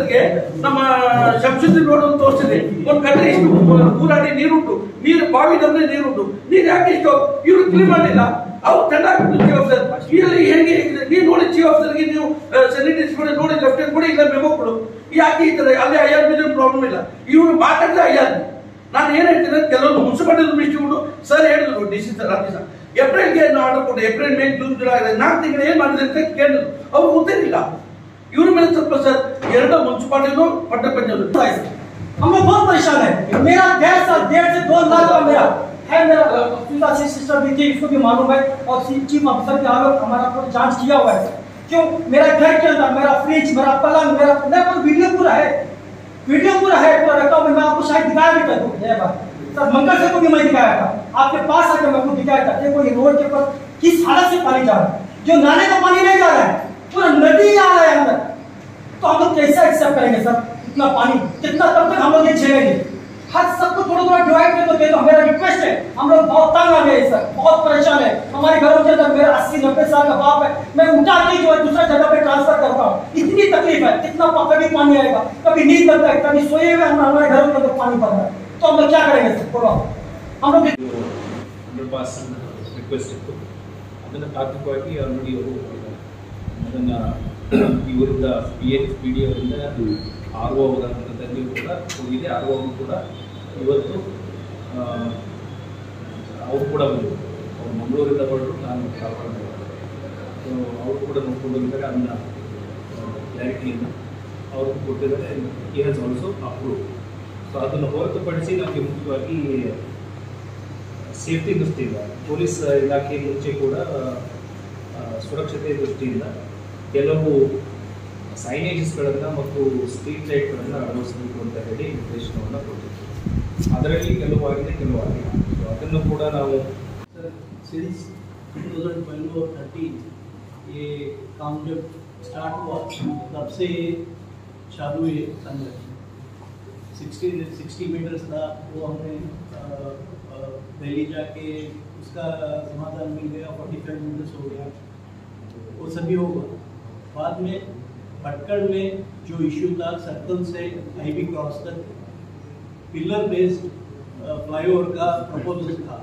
ಆಫೀಸರ್ಗೆ ನಮ್ಮ ಶಂಶುದ್ದೀನ್ ರೋಡ್ ಅಂತ ತೋರಿಸಿದೆ, ಒಂದು ಕಡೆ ಇಷ್ಟು ಊರಾಡಿ ನೀರುಂಟು, ನೀರು ಬಾವಿ ನಮ್ಗೆ ನೀರುಂಟು, ನೀರು ಯಾಕೆ ಇಷ್ಟು ಇವರು ಕ್ಲೀನ್ ಮಾಡಲಿಲ್ಲ? ಅವ್ರು ತಂಡ ಚೀಫ್ ಆಫೀಸರ್ ಇಲ್ಲಿ ಹೇಗೆ ನೀವು ನೋಡಿ, ಚೀಫ್ ಆಫೀಸರ್ಗೆ ನೀವು ಸ್ಯಾನಿಟೈಸ್ ನೋಡಿ ಲೆಫ್ಟಿನೆಂಟ್ ಕೊಡಿ, ಇಲ್ಲ ಮೆಮೋ ಕೊಡು. ಯಾಕೆ ಈ ತರ? ಅಲ್ಲಿ IRB ಪ್ರಾಬ್ಲಮ್ ಇಲ್ಲ, ಇವರು ಮಾತಾಡಿದ್ರೆ IRB. ನಾನು ಏನ್ ಹೇಳ್ತೀನಿ, ಕೆಲವೊಂದು ಮುನ್ಸಿಪಾಲಿಟಿ ಮಿನಿಸ್ಟ್ರಿಗಳು ಸರ್ ಹೇಳಿದ್ರು, DC ಸರ್ ಆಫೀಸರ್ ಏಪ್ರಿಲ್ಗೆ ಆರ್ಡರ್ ಕೊಟ್ಟು ಏಪ್ರಿಲ್ ಮೇ ಜೂನ್ ಜುಲೈ 4 ತಿಂಗಳು ಏನ್ ಮಾಡಿದ್ರೆ ಅಂತ ಕೇಳಿದ್ರು, ಅವ್ರು ಗೊತ್ತಿರಲಿಲ್ಲ. ಇವ್ರ ಮೇಲೆ ಸ್ವಲ್ಪ ಸರ್ 2 ಮುನ್ಸಿಪಾಲಿಟಿನೂ ಪಟ್ಟ ಪಂಚಾಯತ್ हम लोग बहुत परेशान है। मेरा 1.5 से 2 लाख का मेरा है, मेरा सिस्टर भी थी, इसको भी मालूम है, और चीफ ऑफिसर के हालत हमारा पूरा जांच किया हुआ है। क्यों मेरा घर के अंदर मेरा फ्रिज, मेरा पलंग, मेरा वीडियो पूरा है, पूरा रखा हुआ। मैं आपको शायद दिखाया भी था सर, मंगल से को भी मैं दिखाया था, आपके पास आकर मैं आपको दिखाया था। देखो ये रोड के ऊपर किस हालत से पानी जा रहा है, जो नाले का पानी नहीं जा रहा है, पूरा नदी आ रहा है अंदर। तो हम लोग कैसे एक्सेप्ट करेंगे सर इतना पानी? कितना तब तक हम लोग ये झेलेंगे? हर सबको थोड़ा डिवाइड कर दो, दे दो। मेरा रिक्वेस्ट है, हम लोग बहुत तंग आ गए सर, बहुत परेशान है। हमारे घरों के अंदर मेरा 80-90 साल का बाप है, मैं उठा के जो है दूसरा जगह पे ट्रांसफर करता हूँ। इतनी तकलीफ है, कितना कभी पानी आएगा, कभी नींद लगता है, कभी सोए हुए हमारे घरों के अंदर पानी पड़ रहा है। तो हम लोग क्या करेंगे सर? बोलो हम लोग ರಿಕ್ವೆಸ್ಟ್ ಇತ್ತು, ಅದನ್ನು ತಾತ್ವಿಕವಾಗಿ ಆಲ್ರೆಡಿ ಅವರು ಅದನ್ನು ಇವರಿಂದ PD ಅವರಿಂದ RO ಅವರ ಹಂತದಲ್ಲಿ ಕೂಡ ಹೋಗಿದೆ. RO ಕೂಡ ಇವತ್ತು ಅವರು ಕೂಡ ಬಂದರು, ಅವರು ಮಂಗಳೂರಿಂದ ಹೊರಟರು, ನಾನು ಕಾರವಾರ. ಸೊ ಅವರು ಕೂಡ ನೋಡ್ಕೊಂಡು ಬಂದಾಗ ಅದನ್ನ ಕ್ಲಾರಿಟಿಯನ್ನು ಅವರು ಕೊಟ್ಟಿದ್ದಾರೆ. He has also approve. So ಅದನ್ನು ಹೊರತುಪಡಿಸಿ ನಮಗೆ ಮುಖ್ಯವಾಗಿ ಸೇಫ್ಟಿ ದೃಷ್ಟಿಯಿಂದ ಪೊಲೀಸ್ ಇಲಾಖೆ ಮುಂಚೆ ಕೂಡ ಸುರಕ್ಷತೆ ದೃಷ್ಟಿಯಿಂದ ಕೆಲವು ಸೈನೇಜಸ್ಗಳನ್ನು ಮತ್ತು ಸ್ಟ್ರೀಟ್ ಲೈಟ್ಗಳನ್ನು ಅಳವಡಿಸಬೇಕು ಅಂತ ಹೇಳಿ ನಿರ್ದೇಶನವನ್ನು ಕೊಟ್ಟಿದ್ದರು. ಅದರಲ್ಲಿ ಕೆಲವಾಗಿದೆ, ಕೆಲವಾಗಿಲ್ಲ. ಸೊ ಅದನ್ನು ಕೂಡ ನಾವು सिंस 2012 और 13 ये काम जब स्टार्ट हुआ तब से चालू है संगठन। 60 मीटर्स था, वो हमने दिल्ली जाके उसका समाधान मिल गया, 45 मीटर्स हो गया, वो सभी होगा। बाद में भटकड़ में जो इश्यू था, सर्कल से IB क्रॉस तक पिलर बेस्ड फ्लाईओवर का प्रपोजल था।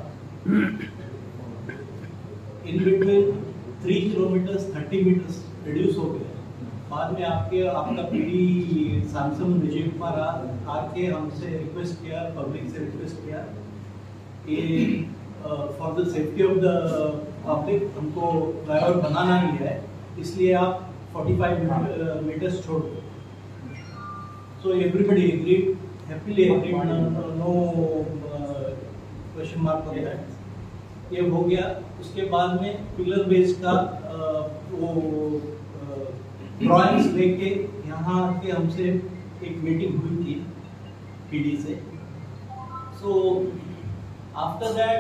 In between 3 kilometers 30 meters reduce हो गया। बाद में आपका PD सैमसंग विजय कुमार आके हमसे रिक्वेस्ट किया, पब्लिक से रिक्वेस्ट किया कि for the safety of the public हमको फ्लाईओवर बनाना ही है, इसलिए आप 45 मीटर्स छोड़ दो। So everybody agreed, happily agreed, no question mark on that. ये हो गया। उसके बाद में पिलर बेस का वो ड्राइंग्स लेके यहाँ के हमसे एक मीटिंग हुई थी PD से। सो आफ्टर दैट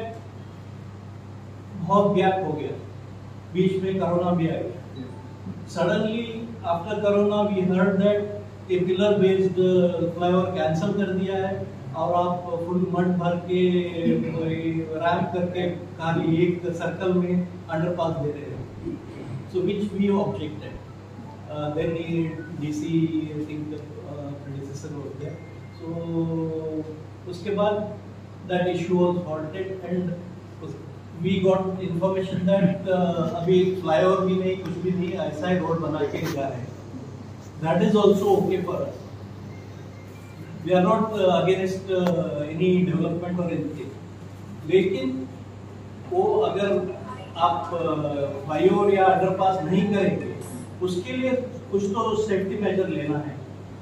बहुत गैप हो गया, बीच में कोरोना भी आ गया। Suddenly after corona we heard that ये पिलर बेस्ड फ्लाईओवर कैंसिल कर दिया है और आप फुल मड भर के रैम्प करके खाली एक सर्कल में अंडरपास दे रहे हैं। So which we objected, then DC I think predecessor was there. So उसके बाद that issue was halted and we got information that अभी फ्लाईओवर भी नहीं, कुछ भी नहीं, ऐसा ही रोड बना के जा रहे हैं। That is also okay for us. We are not against any development और एनीथिंग, लेकिन वो अगर आप फ्लाईओवर या अंडरपास नहीं करेंगे, उसके लिए कुछ तो सेफ्टी मेजर लेना है।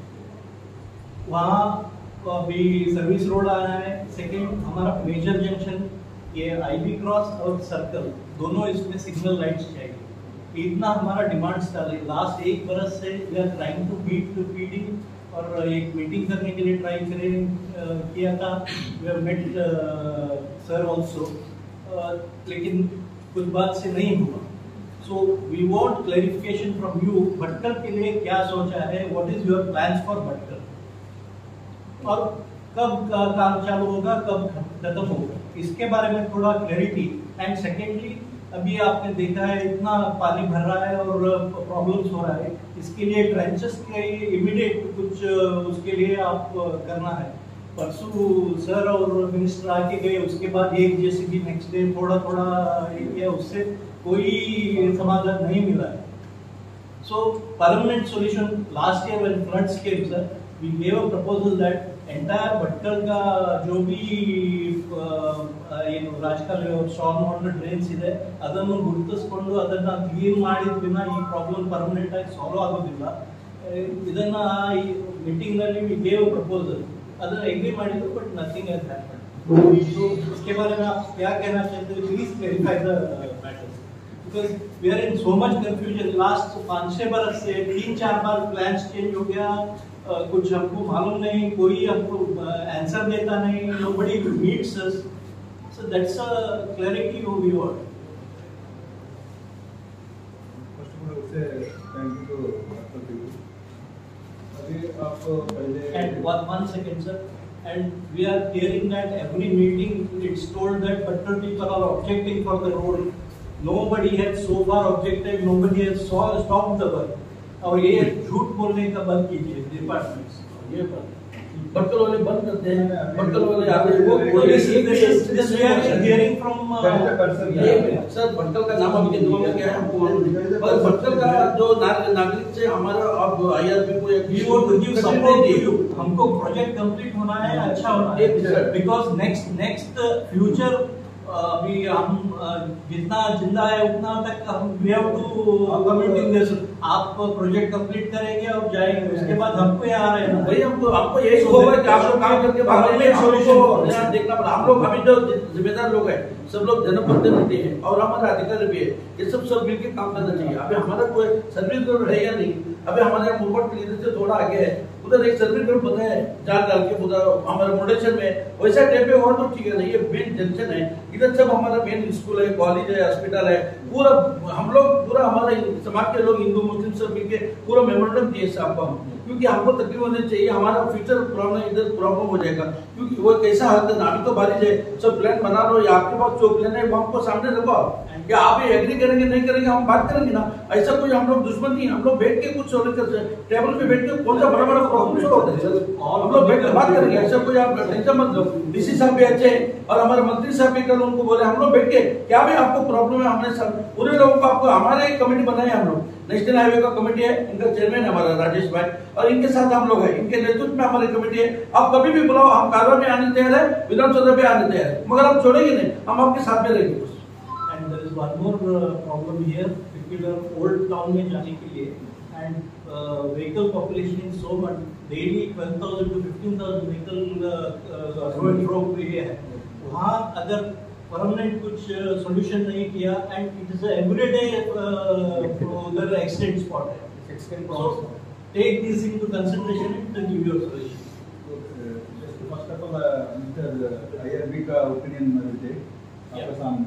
वहाँ अभी सर्विस रोड आना है। सेकेंड, हमारा मेजर जंक्शन ये IB क्रॉस और सर्कल दोनों इसमें सिग्नल लाइट्स चाहिए। इतना हमारा डिमांड्स था। लास्ट 1 बरस से we are trying to beat to PD और एक मीटिंग करने के लिए ट्राई किया था। We have met sir also, लेकिन कुछ बात से नहीं हुआ। So we want clarification from you, Bhatkal के लिए क्या सोचा है, what is your plans for Bhatkal, और कब काम चालू होगा, कब खत्म होगा, इसके बारे में थोड़ा क्लैरिटी। एंड सेकेंडली अभी आपने देखा है इतना पानी भर रहा है और प्रॉब्लम्स हो रहा है, इसके लिए ट्रेंचेस के इमीडिएट कुछ उसके लिए आप करना है। परसों सर और मिनिस्टर आके गए, उसके बाद एक जेसीबी नेक्स्ट डे थोड़ा थोड़ा किया, उससे कोई समाधान नहीं मिला है। So permanent solution last year when floods came, sir, we gave a proposal that entire Bhattal का जो भी ರಾಜಕಾಲ ಸ್ಟ್ರಾಂಗ್ ವಾಟರ್ ಡ್ರೈನ್ಸ್ ಇದೆ ಅದನ್ನು ಗುರುತಿಸಿಕೊಂಡು ಅದನ್ನ ಕ್ಲೀನ್ ಮಾಡಿದ ವಿನ ಈ ಪ್ರಾಬ್ಲಮ್ ಪರ್ಮನೆಂಟ್ ಆಗಿ ಸಾಲ್ವ್ ಆಗೋದಿಲ್ಲ। ಇದನ್ನ ಈ ಮೀಟಿಂಗ್ ನಲ್ಲಿ ವಿ ಗೇವ್ ಪ್ರಪೋಸಲ್, ಅದನ್ನ ಎಗ್ರಿ ಮಾಡಿದ್ರು, but nothing has happen. So इसके बारे में आप क्या कहना चाहते हैं? Please clarify the matters because we are in so much confusion. Last 5-6 बरस से 3-4 बार प्लान्स चेंज हो गया, कुछ हमको मालूम नहीं, कोई हमको आंसर देता नहीं, nobody meets us, so that's a clarity we want। First of all उसे thank you to doctor PU. अभी आप पहले And one second, sir, and we are hearing that every meeting it's told that Bhattal people are objecting for the road, nobody has so far objected, nobody has stopped the work। और ये झूठ बोलने का बंद कीजिए departments, ये भटकल वाले बंद करते हैं, भटकल वाले आते हैं। this we are hearing from sir Bhatkal का नाम अभी दिमाग में क्या है हमको मालूम नहीं, पर भटकल का जो नागरिक से हमारा अब आईआरपी को एक we want to give support to you। हमको प्रोजेक्ट कंप्लीट होना है, अच्छा होना है, बिकॉज नेक्स्ट फ्यूचर अभी हम जितना जिंदा है उतना तक हम we have to committing this. आप प्रोजेक्ट कंप्लीट करेंगे और जाएंगे, उसके बाद हमको यहाँ रहना भाई, हमको यही होगा कि आप लोग काम करके भाग रहे हैं, सोल्यूशन देखना पड़ा। हम लोग अभी जो जिम्मेदार लोग हैं सब लोग जनप्रतिनिधि हैं और हमारा अधिकारी भी है, ये सब मिलकर काम करना चाहिए। अभी हमारा कोई सर्विस ग्रुप है या नहीं, अभी हमारे मुरबट लीडर से थोड़ा आगे है, उधर एक सर्विस ग्रुप बना है जाल डाल के उधर हमारे मुंडेश्वर में, वैसा टाइप पे और तो ठीक है। ये मेन जंक्शन है, इधर सब हमारा मेन स्कूल है, कॉलेज है, हॉस्पिटल है, पूरा हम लोग पूरा हमारे समाज के लोग हिंदू मुस्लिम सब मिलकर पूरा मेमोरेंडम दिए साहब को, क्योंकि हमको तकलीफ होनी चाहिए, हमारा फ्यूचर प्रॉब्लम इधर प्रॉब्लम हो जाएगा। क्योंकि वो कैसा हालत है, अभी तो बारिश है, सब प्लान बना लो या आपके पास जो प्लान है वो हमको सामने रखो, क्या आप एग्री करेंगे नहीं करेंगे हम बात करेंगे ना। ऐसा कोई हम लोग दुश्मन नहीं, हम लोग बैठ के कुछ टेबल पे बैठ के कौन सा बड़ा बड़ा प्रॉब्लम सॉल्व होता है हम लोग बैठ के बात करेंगे। ऐसा कोई आप टेंशन मत लो, डीसी साहब भी अच्छे हैं और हमारे मंत्री साहब भी कल उनको बोले हम लोग बैठ के क्या भी आपको प्रॉब्लम है, हमने सब पूरे लोगों को आपको हमारे एक कमेटी बनाई हम लोग, नेशनल हाईवे का कमेटी है, इनका चेयरमैन हमारा राजेश भाई और इनके साथ हम लोग हैं, इनके नेतृत्व में हमारी कमेटी है। आप कभी भी बुलाओ, हम कार्रवाई में आने तैयार है, विधानसभा में आने तैयार है, मगर हम छोड़ेंगे नहीं, हम आपके साथ में रहेंगे। and there is one more problem here, particular old town में जाने के लिए and vehicle population is so much, daily 12,000 to 15,000 vehicle road पे है, वहाँ अगर परमानेंट कुछ सॉल्यूशन नहीं किया एंड इट इज एवरीडे उधर एक्सीडेंट स्पॉट है, so take this into consideration and give your solution। First of all mister IRB का ओपिनियन मिलते आपके सामने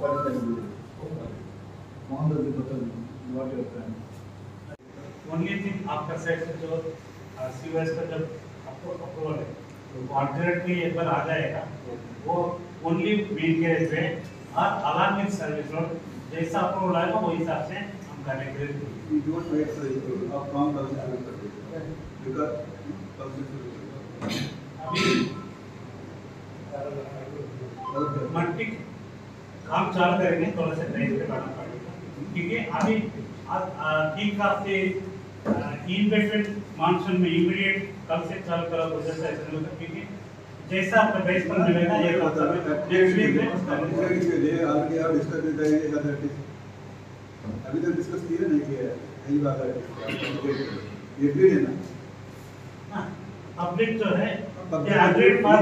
मोहन रजी बता what your plan. Only thing आपका साइड से जो सीवेज का जब आपको अप्रूवल है तो कॉन्ट्रैक्टली एक बार आ जाएगा, वो ओनली मेन गैरेज पे और अलॉन्ग विद सर्विस रोड जैसा अप्रूवल आएगा वो हिसाब से हम करने के लिए यू डोंट वेट फॉर आप काम कर सकते हैं बिकॉज़ अभी मट्टी काम चालू करेंगे, थोड़ा सा टाइम पे करना पड़ेगा क्योंकि अभी ठीक आपसे इन्वेस्टमेंट मानसून में इमीडिएट कल से चालू करा तो जैसा ऐसा नहीं होता, क्योंकि जैसा आपका बेस पर मिलेगा ये नेक्स्ट वीक में ऑलरेडी आप डिस्कस कर रहे हैं अथॉरिटी अभी तक डिस्कस किया नहीं किया है, यही बात है ये भी है ना पब्लिक जो है they agreed for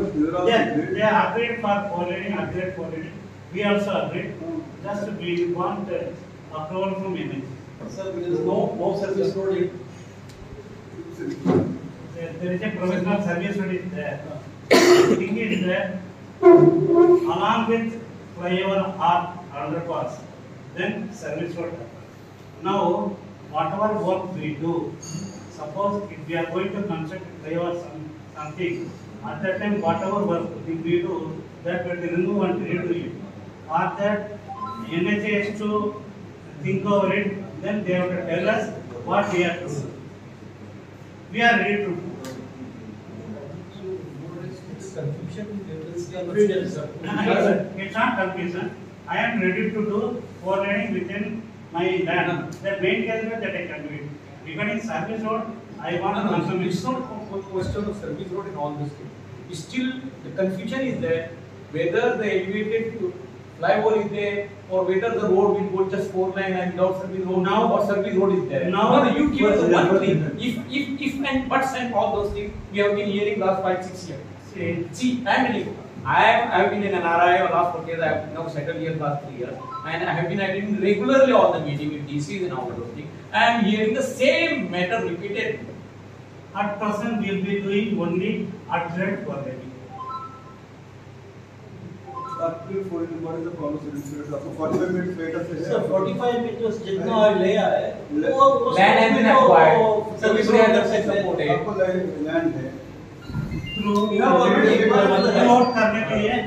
forwarding, we also agreed, just we want approval from NHAI। Sir, there is no service road yet। There is a provisional service road is there, thing is that along with flyover or underpass then service road happen। Now whatever work we do, suppose if we are going to construct flyover something, at that time whatever work we do that will be remove and redo it, or that NHA has to think over it. Then they have to tell us what we have to do. We are ready to do. It's not confusion. I am ready to do 4 laning within my land. The main carrier that I can do it. Regarding service road, I want to confirm It's not a question of service road in all this thing. Still, the confusion is there whether the elevated flyover is there or whether the road will go just 4 lane and without service road now or service road is there. Now you give us one thing. If and buts and all those things we have been hearing last 5-6 years. See, I have been in NRI or last 4 years. I have now settled here last 3 years, and I have been attending regularly all the meeting with DCs and all those things. I am hearing the same matter repeated. at present we will be doing only alternate for levy. What is the problem? आपको 45 minutes wait कर सकते sir 45 minute जितना लिया है वो Land has been acquired. Service road has been supported. आपको land है Through road करने के लिए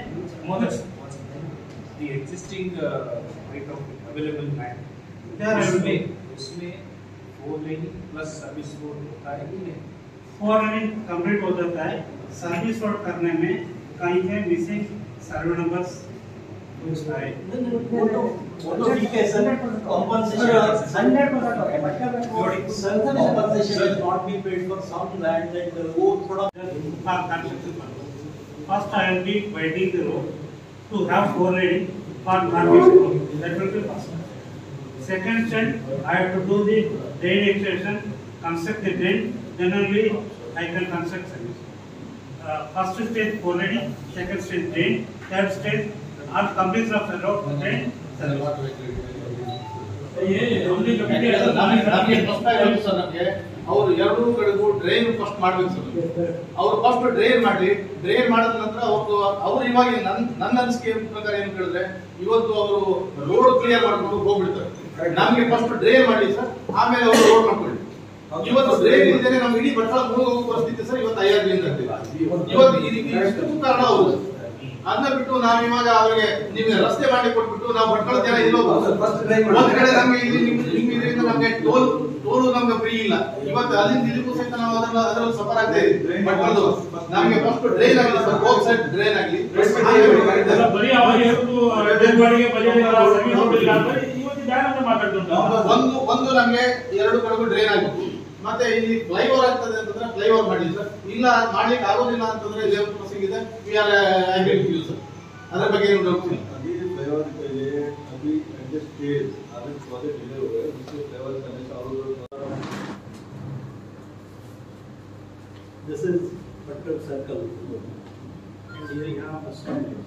The existing right of available land. क्या है? उसमें 4 लेन प्लस सर्विस रोड होता है कि नहीं? 4 लाइन कंप्लीट हो जाता है. सर्विस रोड करने में कहीं है मिसिंग सर्वे नंबर्स कुछ है. वो तो ठीक है sir compensation 100% not be paid for some land that वो थोड़ा for construction purpose. First I will be widening the road to have 4 laning for transportation. That will be first. Second step, I have to do the drain extension, construct the drain, then only I can construct service. First stage 4 laning, second stage drain, third stage all completion of the road drain service. ನಮಗೆ ಅವ್ರು ಎರಡೂ ಕಡೆಗೂ drain first ಮಾಡ್ಬೇಕು sir. ಅವ್ರು first drain ಮಾಡಿ drain ಮಾಡಿದ ನಂತರ ಅವ್ರು ಇವಾಗ ನನ್ನ ಅನಿಸಿಕೆ ಪ್ರಕಾರ ಏನು ಕೇಳಿದ್ರೆ ಇವತ್ತು ಅವರು ರೋಡ್ ಕ್ಲಿಯರ್ ಮಾಡ್ಕೊಂಡು ಹೋಗ್ಬಿಡ್ತಾರೆ. ನಮ್ಗೆ ಫಸ್ಟ್ ಡ್ರೈನ್ ಮಾಡಿ ಸರ್, ಆಮೇಲೆ ಅವರು ರೋಡ್ ಮಾಡ್ಕೊಳ್ಳಿ. ಇವತ್ತು ಡ್ರೈನ್ ಇಲ್ದೇನೆ ನಮ್ಗೆ ಇಡೀ ಭಟ್ಕಳ ಮುಳುಗೋಗೋ ಪರಿಸ್ಥಿತಿ ಸರ್ ಇವತ್ತು IRB ಇವತ್ತು ಇದಕ್ಕೆ ಕಾರಣ ಹೌದು. ಅದನ್ನ ಬಿಟ್ಟು ನಾವು ಇವಾಗ ಅವರಿಗೆ ನಿಮ್ಗೆ ರಸ್ತೆ ಮಾಡಿ ಕೊಟ್ಬಿಟ್ಟು ನಾವು ಭಟ್ಕಳ ಜನ ಇಲ್ಲೋ ಒಂದ್ ಕಡೆ ನಮ್ಗೆ ಇದರಿಂದ ನಮ್ಗೆ ಟೋಲು ನಮ್ಗೆ ಫ್ರೀ ಇಲ್ಲ. ಇವತ್ತು ಅಲ್ಲಿಂದ ಇದಕ್ಕೂ ಸಹಿತ ನಾವು ಅದರಲ್ಲಿ ಸಫರ್ ಆಗ್ತಾ ಇದ್ದೀವಿ. ಭಟ್ಕಳದು ನಮ್ಗೆ ಫಸ್ಟ್ ಡ್ರೈನ್ ಆಗಲಿ ಸರ್, ಹೋಗ್ ಸೈಡ್ ಡ್ರೈನ್ ಆಗಲಿ. ಬರೀ ಅವಾಗ ಡೆಡ್ ಬಾಡಿಗೆ ಬಜೆಟ್ ಸರ್ವಿಸ್ ರೋಡ್ ಇಲ್ಲ ಅಂದ್ರೆ ಇವತ್ತು ಜಾಗ ಮಾತಾಡ್ತಾರೆ. ಒಂದು ನಮ್ಗೆ ಎರಡು ಕಡೆಗೂ ಡ್ರೈನ್ ಆಗಬೇಕು. ಮತ್ತೆ ಇಲ್ಲಿ ಫ್ಲೈಓವರ್ ಆಗ್ತದೆ ಅಂತಂದ್ರೆ ಫ್ಲೈಓವರ್ ಮಾಡಿ ಸರ್. ಇಲ್ಲ ಮಾಡ್ಲಿಕ್ಕೆ ಆಗೋದಿಲ್ಲ ಅಂತಂದ್ರೆ ಲೇಔಟ್ ಕ್ರಾಸಿಂಗ್ ಇದೆ, we are agree with you sir. ಅದರ ಬಗ್ಗೆ ಏನು ಡೌಟ್ ಇಲ್ಲ. अभी फ्लाईओवर के लिए अभी एडजस्ट किए अभी प्रोजेक्ट डिले हो गए उसके फ्लाईओवर करने का और This is Bhattal Circle and here यहाँ bus stand है.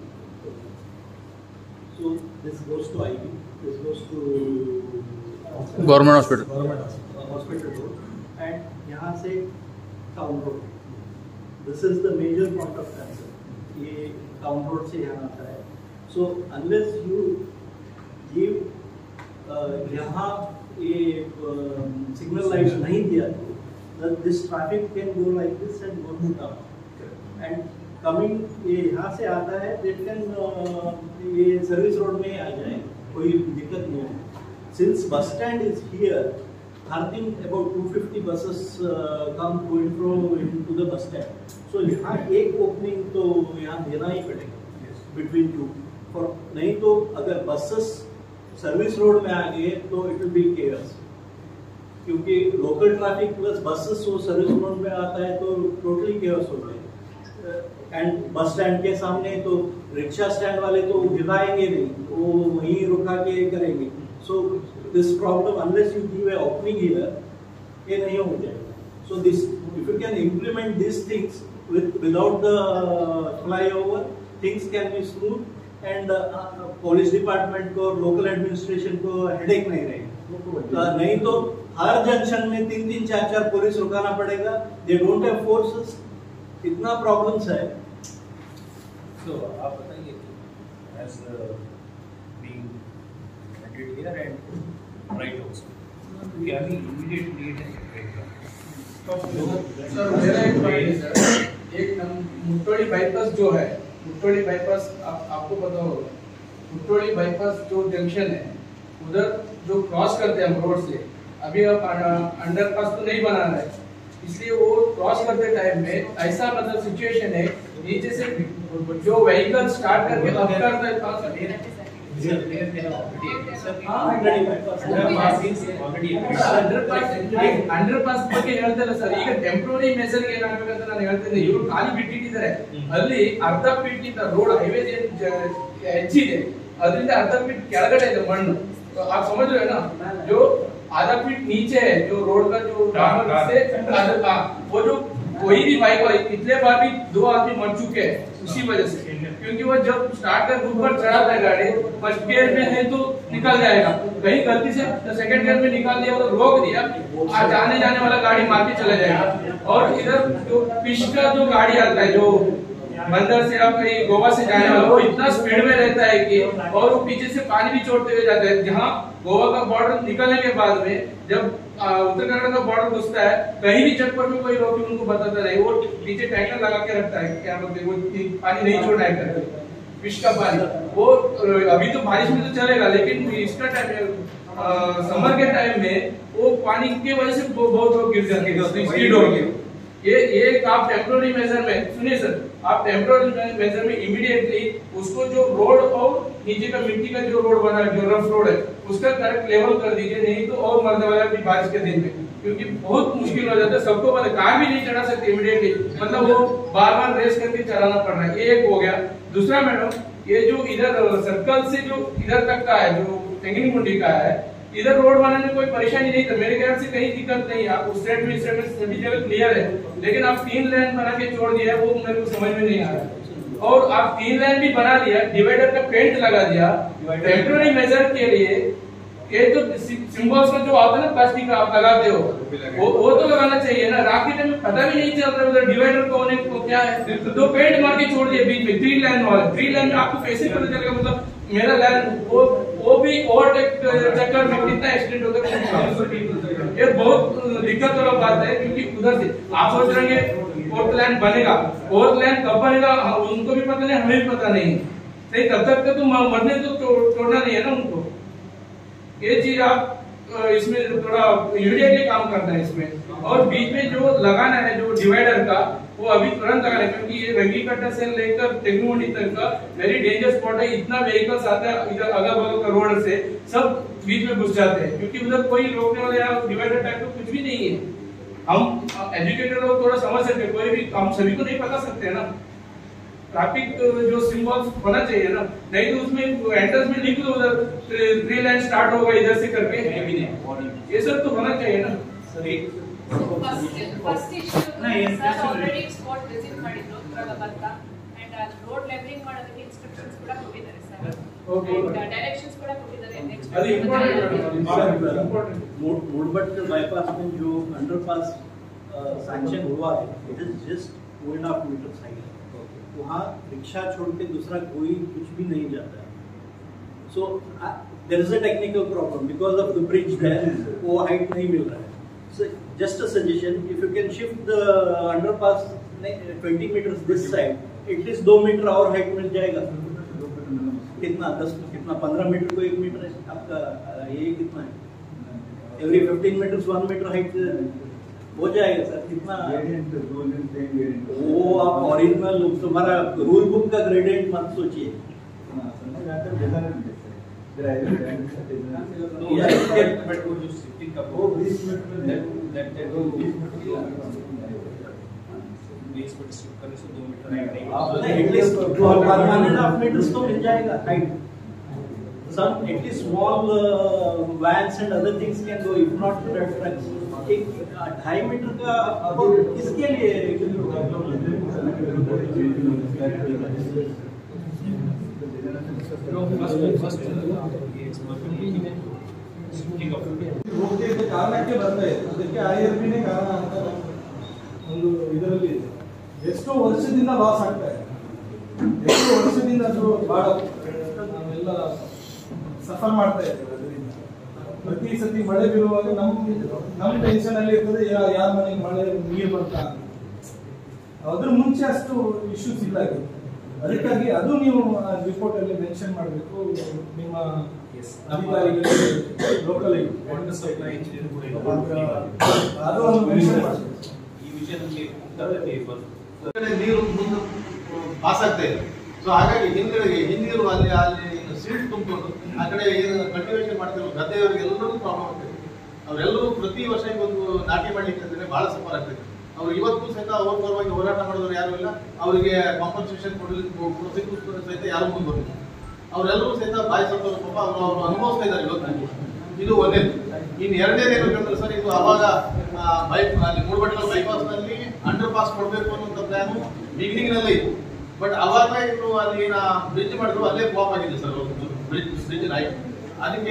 So this goes to IB, this goes to Government hospital. Hospital road and यहाँ से town road. This is the major point of transfer. ये town road से यहाँ आता है. So unless you give यहाँ ये signal lights नहीं दिया तो this traffic can go like this and go to town. And coming ये यहाँ से आता है, that can ये service road में आ जाए, कोई दिक्कत नहीं है. Since bus stand is here, hardly about 250 buses come to and fro into the bus stand. So यहाँ एक opening तो यहाँ देना ही पड़ेगा between two. For नहीं तो अगर buses service road में आ गए तो it will be chaos. क्योंकि local traffic plus buses वो service road में आता है तो totally chaos हो जाएगा. And bus stand के सामने तो रिक्शा स्टैंड वाले तो गिराएंगे नहीं, वो वहीं रुका के करेंगे. So this problem, unless you give a opening here, ये नहीं हो जाएगा. So this, if you can implement these things without the flyover, things can be smooth and police department को local administration को headache नहीं रहेगा. नहीं तो हर जंक्शन में 3-3, 4-4 पुलिस रुकाना पड़ेगा. They don't have forces. इतना प्रॉब्लम्स है. So आप बताइए कि as being here and right also. क्या भी immediate need है right now. सर मेरा एक पॉइंट है सर, एक मुट्टोड़ी बाईपास जो है, मुट्टोड़ी बाईपास आपको पता होगा कुट्रोली बाईपास जो जंक्शन है उधर जो क्रॉस करते हैं हम रोड से, अभी अब अंडरपास तो नहीं बना रहा है, इसलिए वो क्रॉस करते टाइम में ऐसा मतलब सिचुएशन है नीचे से जो व्हीकल स्टार्ट करके अप करता है ಅಂಡರ್ಪಾಸ್ ಬಗ್ಗೆ ಹೇಳ್ತಲ್ಲ ಸರ್. ಈಗ ಟೆಂಪರರಿ ಮೆಜರ್ ಏನಾಗಬೇಕಂತ ನಾನು ಹೇಳ್ತಿದ್ದೆ, ಇವರು ಖಾಲಿ ಬಿಟ್ಟಿದ್ದಾರೆ ಅಲ್ಲಿ ಅರ್ಧ ಫೀಟ್ ಗಿಂತ ರೋಡ್ ಹೈವೇ ಹೆಚ್ಚಿದೆ, ಅದರಿಂದ ಅರ್ಧ ಫೀಟ್ ಕೆಳಗಡೆ ಇದೆ ಮಣ್ಣು. आप समझ रहे हो ना, जो आधा फीट नीचे है जो रोड का जो से वो जो कोई भी बाइक वाला पिछले बार भी 2 आदमी मर चुके हैं उसी वजह से, क्योंकि वो जब स्टार्ट कर ऊपर चढ़ाता है गाड़ी, फर्स्ट गियर में है तो निकल जाएगा, कहीं गलती से सेकंड गियर में निकाल दिया तो रोक दिया, जाने वाला गाड़ी मार के चला जाएगा. और इधर जो फिश का जो गाड़ी आता है जो बंदर से आप कहीं गोवा से जाने वाला, वो इतना स्पीड में रहता है कि और वो पीछे से पानी भी छोड़ते हुए जाता है. जहाँ गोवा का बॉर्डर निकलने के बाद में जब उत्तराखंड का बॉर्डर घुसता है, कहीं भी चेकपोस्ट में कोई रोक उनको बताता नहीं, वो पीछे टैंकर लगा के रखता है, क्या बोलते हैं वो पानी नहीं छोड़ना है करके, फिश का पानी. वो अभी तो बारिश में तो चलेगा, लेकिन इसका टाइम समर के टाइम में वो पानी की वजह से बहुत लोग गिर जाते हैं, स्पीड हो गई. ये एक आप टेम्पररी मेजर में सुनिए सर, आप टेम्पररी मेजर में इमीडिएटली उसको जो रोड और नीचे का मिट्टी का जो रोड बना है, जो रफ रोड है, उसका करेक्ट लेवल कर दीजिए, नहीं तो और मरने वाला भी बारिश के दिन में, क्योंकि बहुत मुश्किल हो जाता है. सबको पता कार भी नहीं चढ़ा सकते इमीडिएटली, मतलब वो बार बार रेस करके चलाना पड़ रहा है. ये एक हो गया. दूसरा मैडम, ये जो इधर सर्कल से जो इधर तक का है जो टेंगिनी मुंडी का है, इधर रोड बनाने में कोई परेशानी नहीं था, मेरे ख्याल से कहीं दिक्कत नहीं है. आप उस साइड में सभी जगह क्लियर है, लेकिन आप 3 लेन बना के छोड़ दिया है, वो मेरे को समझ में नहीं आ रहा. और आप 3 लेन भी बना दिया, डिवाइडर का पेंट लगा दिया टेम्पररी मेजर के लिए. ये तो सिंबल्स का जो आता है ना प्लास्टिक का आप लगाते हो, वो तो लगाना चाहिए ना. रात के टाइम में पता भी नहीं चल रहा उधर डिवाइडर कौन है को क्या है, तो पेंट मार के छोड़ दिया बीच में 3 लेन वाला. 3 लेन में आपको कैसे पता चलेगा, मतलब मेरा लेन वो भी ओवरटेक चक्कर में कितना एक्सीडेंट होता है. ये बहुत दिक्कत वाला बात है, क्योंकि उधर से आप सोच रहे हैं 4th लेन बनेगा, 4th लेन कब बनेगा उनको भी पता नहीं, हमें भी पता नहीं. नहीं तब तक तो मरने तो छोड़ना नहीं है ना उनको. ये चीज आप इसमें थोड़ा इमीडिएटली काम करना है इसमें. और बीच में जो लगाना है जो डिवाइडर का, वो अभी तुरंत लगाना है, क्योंकि ये रंगीकट्टा से लेकर टेक्नोमंडी तक का वेरी डेंजर स्पॉट है. इतना व्हीकल्स आता है इधर अगल बगल का रोड से, सब बीच में घुस जाते हैं, क्योंकि उधर कोई रोकने वाला या डिवाइडर टाइप का कुछ भी नहीं है. हम एजुकेटेड लोग थोड़ा समझ सकते हैं, कोई भी हम सभी को नहीं बता सकते ना. ट्रैफिक जो सिंबल्स होना चाहिए ना, नहीं तो उसमें एंट्रेंस में लिख दो उधर 3 लाइन स्टार्ट होगा इधर से करके, ये सब तो होना चाहिए ना. First issue sir already spot visit ಮಾಡಿದ್ರು ಉತ್ತರಾಖಂಡ ಅಂಡ್ ರೋಡ್ ಲೆವೆಲಿಂಗ್ ಮಾಡೋದಕ್ಕೆ ಇನ್ಸ್ಟ್ರಕ್ಷನ್ಸ್ ಕೂಡ ಕೊಟ್ಟಿದ್ದಾರೆ ಸರ್. ಓಕೆ, डायरेक्शंस ಕೂಡ ಕೊಟ್ಟಿದ್ದಾರೆ. ನೆಕ್ಸ್ಟ್ ಅದು इंपॉर्टेंट मोडबट बाईपास में जो अंडरपास सैंक्शन हुआ है, it is just 2.5 meter height. वहाँ रिक्शा छोड़ के दूसरा कोई कुछ भी नहीं जाता है. So there is a technical problem because of the bridge there, वो हाइट नहीं मिल रहा है. So just a suggestion, if you can shift the underpass 20 meters this side, at least 2 meter और हाइट मिल जाएगा. कितना 10 कितना 15 मीटर को 1 मीटर है आपका, ये कितना है एवरी 15 मीटर्स 1 मीटर हाइट हो जाएगा सर. कितना वो आप ओरिजिनल तुम्हारा रूल बुक का ग्रेडियंट मत सोचिए. तो मिल जाएगा height. Some at least small vans and other things can go, if not trucks. एक 2.5 मीटर का किसके लिए ಹೋಗ್ತಿದ್ದ ಕಾರಣಕ್ಕೆ ಬರ್ತಾ ಇದೆ. ಅದಕ್ಕೆ IRBನೇ ಕಾರಣ ಅಂತ ಒಂದು ಇದರಲ್ಲಿ ಎಷ್ಟೋ ವರ್ಷದಿಂದ ಲಾಸ್ ಆಗ್ತಾ ಇದೆ. ಎಷ್ಟೋ ವರ್ಷದಿಂದ ಅದು ಬಹಳ ನಾವೆಲ್ಲ ಸಫರ್ ಮಾಡ್ತಾ ಇದ್ದೇವೆ. ಅದರಿಂದ ಪ್ರತಿ ಸತಿ ಮಳೆ ಬೀಳುವಾಗ ನಮ್ಮ ಟೆನ್ಷನ್ ಅಲ್ಲಿ ಇರ್ತದೆ, ಯಾರ ಮನೆಗೆ ಮಳೆ ನೀರು ಬರ್ತಾ. ಅದ್ರ ಮುಂಚೆ ಅಷ್ಟು ಇಶ್ಯೂಸ್ ಇಲ್ಲ. ಅದಕ್ಕಾಗಿ ಅದು ನೀವು ರಿಪೋರ್ಟ್ ಅಲ್ಲಿ ಮೆನ್ಷನ್ ಮಾಡಬೇಕು ನಿಮ್ಮ ಅಧಿಕಾರಿಗಳಿಗೆ ಲೋಕಲ್ ಅದು ಒಂದು ಮೆನ್ಷನ್ ಮಾಡಬೇಕು ಈ ವಿಷಯದಲ್ಲಿ ನೀರು ಮುಂದೆ ಪಾಸ್ ಆಗ್ತಾ ಇದೆ. ಸೊ ಹಾಗಾಗಿ ಹಿಂದಿರು ಅಲ್ಲಿ ಸೀಟ್ ತುಂಬಿಕೊಂಡು ಆ ಕಡೆ ಕಲ್ಟಿವೇಶನ್ ಮಾಡ್ತಿರೋ ಗದ್ದೆಯವರಿಗೆ ಎಲ್ಲರಿಗೂ ಪ್ರಾಬ್ಲಮ್ ಆಗ್ತದೆ. ಅವರೆಲ್ಲರೂ ಪ್ರತಿ ವರ್ಷ ಒಂದು ನಾಟಿ ಮಾಡ್ಲಿಕ್ಕೆ ಅಂದ್ರೆ ಬಹಳ ಸಫರ್ ಆಗ್ತದೆ. ಅವ್ರು ಇವತ್ತು ಸಹಿತ ಅವ್ರ ಪರವಾಗಿ ಹೋರಾಟ ಮಾಡಿದವರು ಯಾರು ಇಲ್ಲ, ಅವರಿಗೆ ಕಾಂಪನ್ಸೇಷನ್ ಕೊಡಲಿಕ್ಕೆ ಸಹಿತ ಯಾರು ಮುಂದೆ ಬರಲಿಲ್ಲ. ಅವರೆಲ್ಲರೂ ಸಹಿತ ಬಾಯಿ ಸತ್ತವರು ಪಾಪ ಅವರು ಅನುಭವಿಸ್ತಾ ಇದ್ದಾರೆ ಇವತ್ತು. ಇದು ಒಂದೇದು. ಇನ್ನು ಎರಡನೇದು ಏನು ಹೇಳಿದ್ರೆ ಸರ್, ಇದು ಅವಾಗ ಅಲ್ಲಿ ಮೂಡಬೆಟ್ಟಲ ಬೈಪಾಸ್ ನಲ್ಲಿ ಅಂಡರ್ ಪಾಸ್ ಕೊಡಬೇಕು ಅನ್ನುವಂಥ ಪ್ಲಾನು ಬಿಗಿನಿಂಗ್ ನಲ್ಲೇ ಇತ್ತು. ಬಟ್ ಅವಾಗ ಇವರು ಅಲ್ಲಿ ಬ್ರಿಡ್ಜ್ ಮಾಡಿದ್ರು, ಅಲ್ಲೇ ಬ್ಲಾಕ್ ಆಗಿದೆ ಸರ್ ಬ್ರಿಡ್ಜ್ ರೈಟ್. ಅದಕ್ಕೆ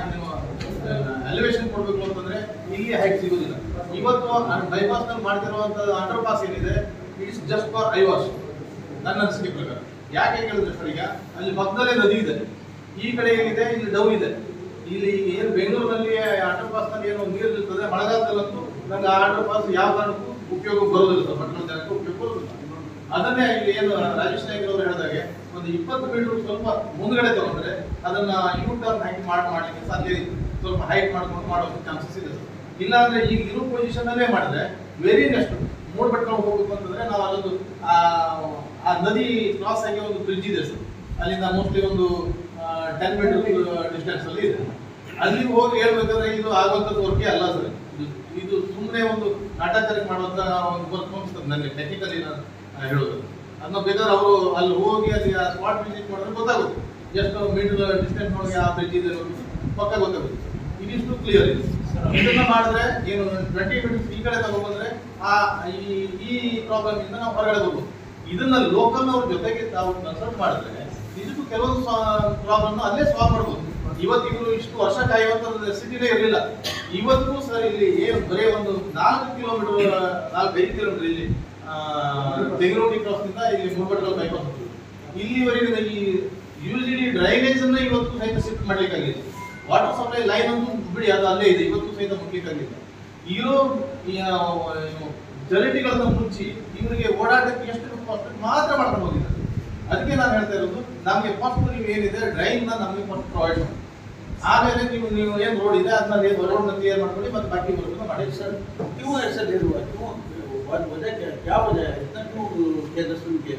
ಎಲಿವೇಶನ್ ಕೊಡಬೇಕು ಅಂತಂದ್ರೆ ಇಲ್ಲಿ ಹೈಟ್ ಸಿಗೋದಿಲ್ಲ. ಇವತ್ತು ಬೈಪಾಸ್ ನಲ್ಲಿ ಮಾಡ್ತಿರುವಂತ ಅಂಡರ್ ಪಾಸ್ ಏನಿದೆ, ಇಟ್ಸ್ ಜಸ್ಟ್ ಫಾರ್ ಐವಾಶ್ ನನ್ನ ಅನಿಸಿಕೆ ಪ್ರಕಾರ. ಯಾಕೆ ಕೇಳಿದ್ರೆ ಸರ್, ಈಗ ಅಲ್ಲಿ ಪಕ್ಕದಲ್ಲೇ ನದಿ ಇದೆ, ಈ ಕಡೆ ಏನಿದೆ ಇಲ್ಲಿ ಡೌನ್ ಇದೆ. ಇಲ್ಲಿ ಏನು ಬೆಂಗಳೂರಿನಲ್ಲಿ ಅಂಡರ್ ಪಾಸ್ ನಲ್ಲಿ ಏನು ನೀರು ಇರ್ತದೆ, ಮಳೆಗಾಲದಲ್ಲಂತೂ ನಂಗೆ ಆ ಅಂಡರ್ ಪಾಸ್ ಯಾವ ಕಾರಣಕ್ಕೂ ಉಪಯೋಗ ಬರೋದಿಲ್ಲ ಸರ್, ಪಟ್ಟಣ ಜನಕ್ಕೆ ಉಪಯೋಗ ಬರೋದಿಲ್ಲ. ಅದನ್ನೇ ಇಲ್ಲಿ ಏನು ರಾಜೇಶ್ ನಾಯ್ಕ ಅವರು ಹೇಳಿದಾಗೆ ಒಂದು 20 ಮೀಟರ್ ಸ್ವಲ್ಪ ಮುಂದ್ಗಡೆ ತಗೊಂಡ್ರೆ ಅದನ್ನ ಯೂ ಟರ್ನ್ ಹೈಟ್ ಮಾಡ್ಲಿಕ್ಕೆ ಸಾಧ್ಯ ಇದೆ. ಸ್ವಲ್ಪ ಹೈಟ್ ಮಾಡ್ಕೊಂಡು ಮಾಡೋ ಚಾನ್ಸಸ್ ಇದೆ ಸರ್. ಇಲ್ಲಾಂದ್ರೆ ಈಗ ಇರೋ ಪೊಸಿಷನ್ ಅಲ್ಲೇ ಮಾಡಿದ್ರೆ ವೆರಿ ನೆಕ್ಸ್ಟ್ ಮೂಡಬೆಟ್ಟಲ ಹೋಗ್ಬೇಕು ಅಂತಂದ್ರೆ ನಾವು ಅಲ್ಲೊಂದು ಆ ನದಿ ಕ್ರಾಸ್ ಆಗಿ ಒಂದು ಬ್ರಿಡ್ಜ್ ಇದೆ ಸರ್, ಅಲ್ಲಿಂದ ಮೋಸ್ಟ್ಲಿ ಒಂದು 10 ಮೀಟರ್ ಡಿಸ್ಟೆನ್ಸ್ ಅಲ್ಲಿ ಇದೆ. ಅಲ್ಲಿ ಹೋಗಿ ಹೇಳ್ಬೇಕಂದ್ರೆ ಇದು ಆಗುವಂಥದ್ದು ವರ್ಕೇ ಅಲ್ಲ ಸರ್. ಇದು ಸುಮ್ಮನೆ ಒಂದು ನಾಟಕರಿಗೆ ಮಾಡುವಂತ ಒಂದು ವರ್ಕ್ ಅನ್ಸ್ತದೆ ನನಗೆ, ಟೆಕ್ನಿಕಲಿ ನಾನು ಹೇಳೋದು. ಅದನ್ನ ಬೇಕಾದ್ರೆ ಅವರು ಅಲ್ಲಿ ಹೋಗಿ ಅಲ್ಲಿ ಸ್ಪಾಟ್ ವಿಸಿಟ್ ಮಾಡಿದ್ರೆ ಗೊತ್ತಾಗುತ್ತೆ ಎಷ್ಟು ಮೀಟರ್ ಡಿಸ್ಟೆನ್ಸ್ ಒಳಗೆ ಆ ಬ್ರಿಡ್ಜ್ ಇದೆ ಪಕ್ಕ ಗೊತ್ತಾಗುತ್ತೆ. ಇದಿಷ್ಟು ಕ್ಲಿಯರ್ ಇದೆ. ಇದನ್ನ ಮಾಡಿದ್ರೆ ಏನು 20 ಮೀಟರ್ಸ್ ಈ ಕಡೆ ತಗೊಂಡ್ಬಂದ್ರೆ ಈ ಪ್ರಾಬ್ಲಮ್ ಇಂದ ನಾವು ಹೊರಗಡೆ ಬರ್ಬೋದು. ಇದನ್ನ ಲೋಕಲ್ ಅವ್ರ ಜೊತೆಗೆ ತಾವು ಕನ್ಸಲ್ಟ್ ಮಾಡಿದ್ರೆ ಇದಕ್ಕೂ ಕೆಲವೊಂದು ಪ್ರಾಬ್ಲಮ್ ಅಲ್ಲೇ ಸಾಲ್ವ್ ಮಾಡ್ಬೋದು. ಇವತ್ತು ಇವರು ಇಷ್ಟು ವರ್ಷ ಕಾಯುವಂತ ಸಿಟಿನೇ ಇರಲಿಲ್ಲ. ಇವತ್ತು ಸರ್ ಇಲ್ಲಿ ಏನು ಬರೀ ಒಂದು 4-5 ಕಿಲೋಮೀಟರ್ ಇಲ್ಲಿ ತೆಂಗರೋಡಿ ಕ್ರಾಸ್ ನಿಂದ ಇಲ್ಲಿ ಮೂಡಬೆಟ್ಟಲ ಬೈಪಾಸ್ ಇಲ್ಲಿವರೆಗೆ ಈ ಯುಜಿಡಿ ಡ್ರೈನೇಜ್ ಅನ್ನ ಇವತ್ತು ಸಹಿತ ಶಿಫ್ಟ್ ಮಾಡ್ಲಿಕ್ಕಾಗಿದೆ. ವಾಟರ್ ಸಪ್ಲೈ ಲೈನ್ ಒಂದು ಬಿಡಿ, ಅದು ಅಲ್ಲೇ ಇದೆ, ಇವತ್ತು ಸಹಿತ ಮುಟ್ಲಿಕ್ಕಾಗಿದೆ. ಇರೋ ಜಲಟಿಗಳನ್ನ ಮುಚ್ಚಿ ಇವರಿಗೆ ಓಡಾಟಕ್ಕೆ ಎಷ್ಟು ಮಾತ್ರ ಮಾಡ್ಕೊಂಡು ಹೋಗಿದ್ದಾರೆ. ಅದಕ್ಕೆ ನಾನು ಹೇಳ್ತಾ ಇರೋದು, ನಮಗೆ ಫಸ್ಟ್ ನೀವು ಏನಿದೆ ಡ್ರೈನ್ ನಮಗೆ ಫಸ್ಟ್ ಪ್ರೊವೈಡ್ ಮಾಡಿ, ಆಮೇಲೆ ನೀವು ಏನು ರೋಡ್ ಇದೆ ಅದನ್ನ ರೋಡ್ ನ ಕ್ಲಿಯರ್ ಮಾಡ್ಕೊಳ್ಳಿ, ಮತ್ತೆ ಬಾಕಿ ವರ್ಕ್ ಮಾಡಿ. ಸರ್ क्यों ऐसा देर हुआ? क्यों वजह क्या वजह है इतना? क्यों केंद्र के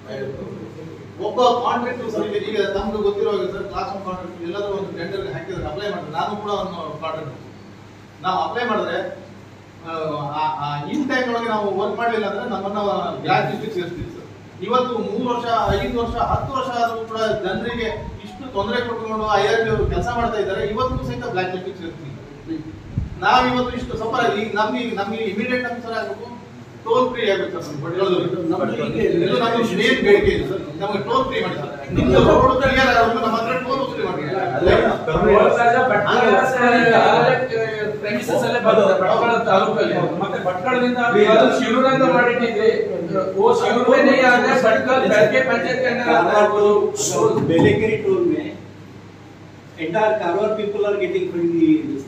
ಒಬ್ಬ ಕಾಂಟ್ರಾಕ್ಟರ್ ಸರ್, ಈಗ ನಮ್ಗೆ ಗೊತ್ತಿರೋ ಸರ್, ಕ್ಲಾಸ್ ಒನ್ ಕಾಂಟ್ರಾಕ್ಟರ್ ಎಲ್ಲರೂ ಒಂದು ಟೆಂಡರ್ ಹಾಕಿದ್ರೆ ಅಪ್ಲೈ ಮಾಡಿದ್ರೆ, ನಾನು ಕೂಡ ಒಂದು ಕಾಂಟ್ರಾಕ್ಟರ್, ನಾವು ಅಪ್ಲೈ ಮಾಡಿದ್ರೆ ಇನ್ ಟೈಮ್ ಒಳಗೆ ನಾವು ವರ್ಕ್ ಮಾಡಲಿಲ್ಲ ಅಂದ್ರೆ ನಮ್ಮನ್ನ ಬ್ಲಾಕ್ ಲಿಸ್ಟಿಗೆ ಸೇರಿಸ್ತೀವಿ ಸರ್. ಇವತ್ತು 3 ವರ್ಷ 5 ವರ್ಷ 10 ವರ್ಷ ಆದರೂ ಕೂಡ ಜನರಿಗೆ ಇಷ್ಟು ತೊಂದರೆ ಕೊಟ್ಟುಕೊಂಡು IRB ಅವರು ಕೆಲಸ ಮಾಡ್ತಾ ಇದ್ದಾರೆ. ಇವತ್ತು ಸಹಿತ ಬ್ಲಾಕ್ ಲಿಸ್ಟಿಗೆ ಸೇರಿಸ್ತೀವಿ. ನಾವಿವತ್ತು ಇಷ್ಟು ಸಫರ್ ಈಗ ನಮ್ಗೆ ಇಮಿಡಿಯೇಟ್ ಆನ್ಸರ್ ಆಗಬೇಕು, ಟೋಲ್ ಫ್ರೀ ಆಗಬೇಕು ಸರ್. ಮೇನ್ ಬೇಡಿಕೆ ಇದೆ ಸರ್, ನಮಗೆ ಟೋಲ್ ಫ್ರೀ ಮಾಡಿ ಸರ್. ನಿಮ್ದು ರೋಡ್ ಕ್ಲಿಯರ್ ಆಗೋದು ನಮ್ಮ ಹತ್ರ ಟೋಲ್ ಫ್ರೀ ಮಾಡಿ. ಮತ್ತೆ ಭಟ್ಕಳದಿಂದ ಶಿರೂರ್ ಅಂತ ಮಾಡಿಟ್ಟಿದ್ರಿ, शिरूर में नहीं आ रहा है, भटकल करके पंचायत के अंदर आता है। बेलेकेरी टोल में entire Karwar people are getting free this.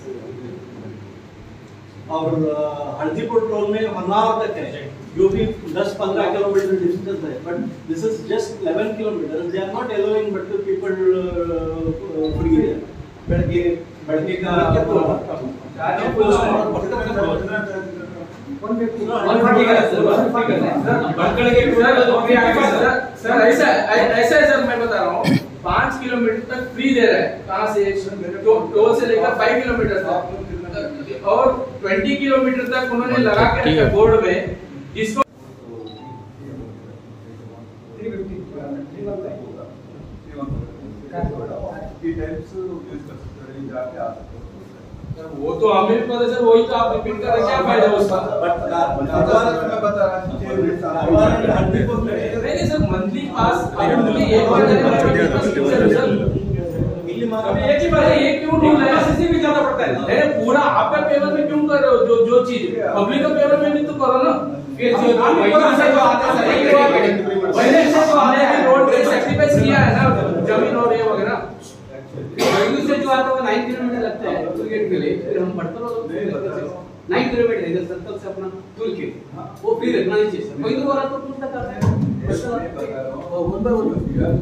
और हल्दीपुर टोल में 1 hour तक है, जो भी 10-15 किलोमीटर डिस्टेंस है, but this is just 11 kilometer. They are not allowing but people free है. बढ़के का सर ऐसा है सर, मैं बता रहा हूँ 5 किलोमीटर तक फ्री दे रहा है. कहाँ से? टोल से लेकर 5 किलोमीटर तक, और 20 किलोमीटर तक उन्होंने लगा के रखा बोर्ड में, जिसको वो तो हमें भी पता सर, वही तो आप रिपीट कर रहे हैं, क्या फायदा उसका? नहीं सर, मंथली पास एक बार एक ही बार ये क्यों रूल है? किसी भी ज्यादा पड़ता है, अरे पूरा आपका पेपर में क्यों कर रहे हो? जो चीज पब्लिक का पेपर में भी तो करो ना. फिर जो पहले से तो हमने रोड सैक्रिफाइस किया है ना, जमीन और ये वगैरह. से जो आता है 9 किलोमीटर लगता है टूल गेट के लिए, फिर हम भटकल 9 किलोमीटर इधर सर्कल से अपना टूल गेट वो फ्री रखना नहीं चाहिए. कोई तो बोला तो टूल तक करते हैं मैं बता रहा हूँ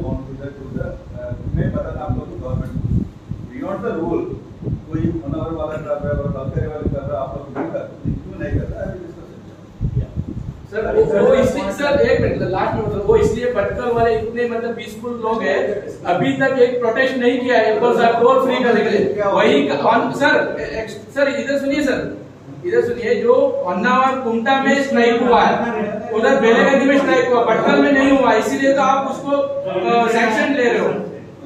मैं बताना आप लोग गवर्नमेंट बियॉन्ड द रूल कोई मनोहर वाला कर रहा है और डॉक्टर वाले कर रहा है आप लोग क्यों नहीं कर रहा है सर वो इसलिए सर एक मिनट लास्ट में वो इसलिए भटकल वाले इतने मतलब पीसफुल लोग हैं अभी तक एक प्रोटेस्ट नहीं किया है टोल फ्री करने के लिए वही सर इधर सुनिए जो अन्नावर कुमटा में स्ट्राइक हुआ है उधर बेलेगंज में स्ट्राइक हुआ भटकल में नहीं हुआ इसीलिए तो आप उसको सैंक्शन ले रहे हो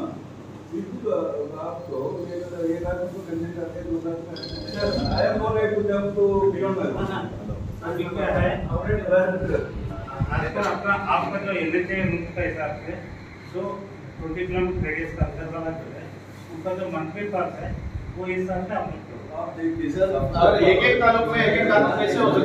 आपका जो एनएचए रूट का हिसाब से जो 20 किलोमीटर रेडियस का अंदर वाला जो है उनका जो मंथली पास है वो इस हिसाब से आप एक एक तालुक में एक एक तालुक कैसे हो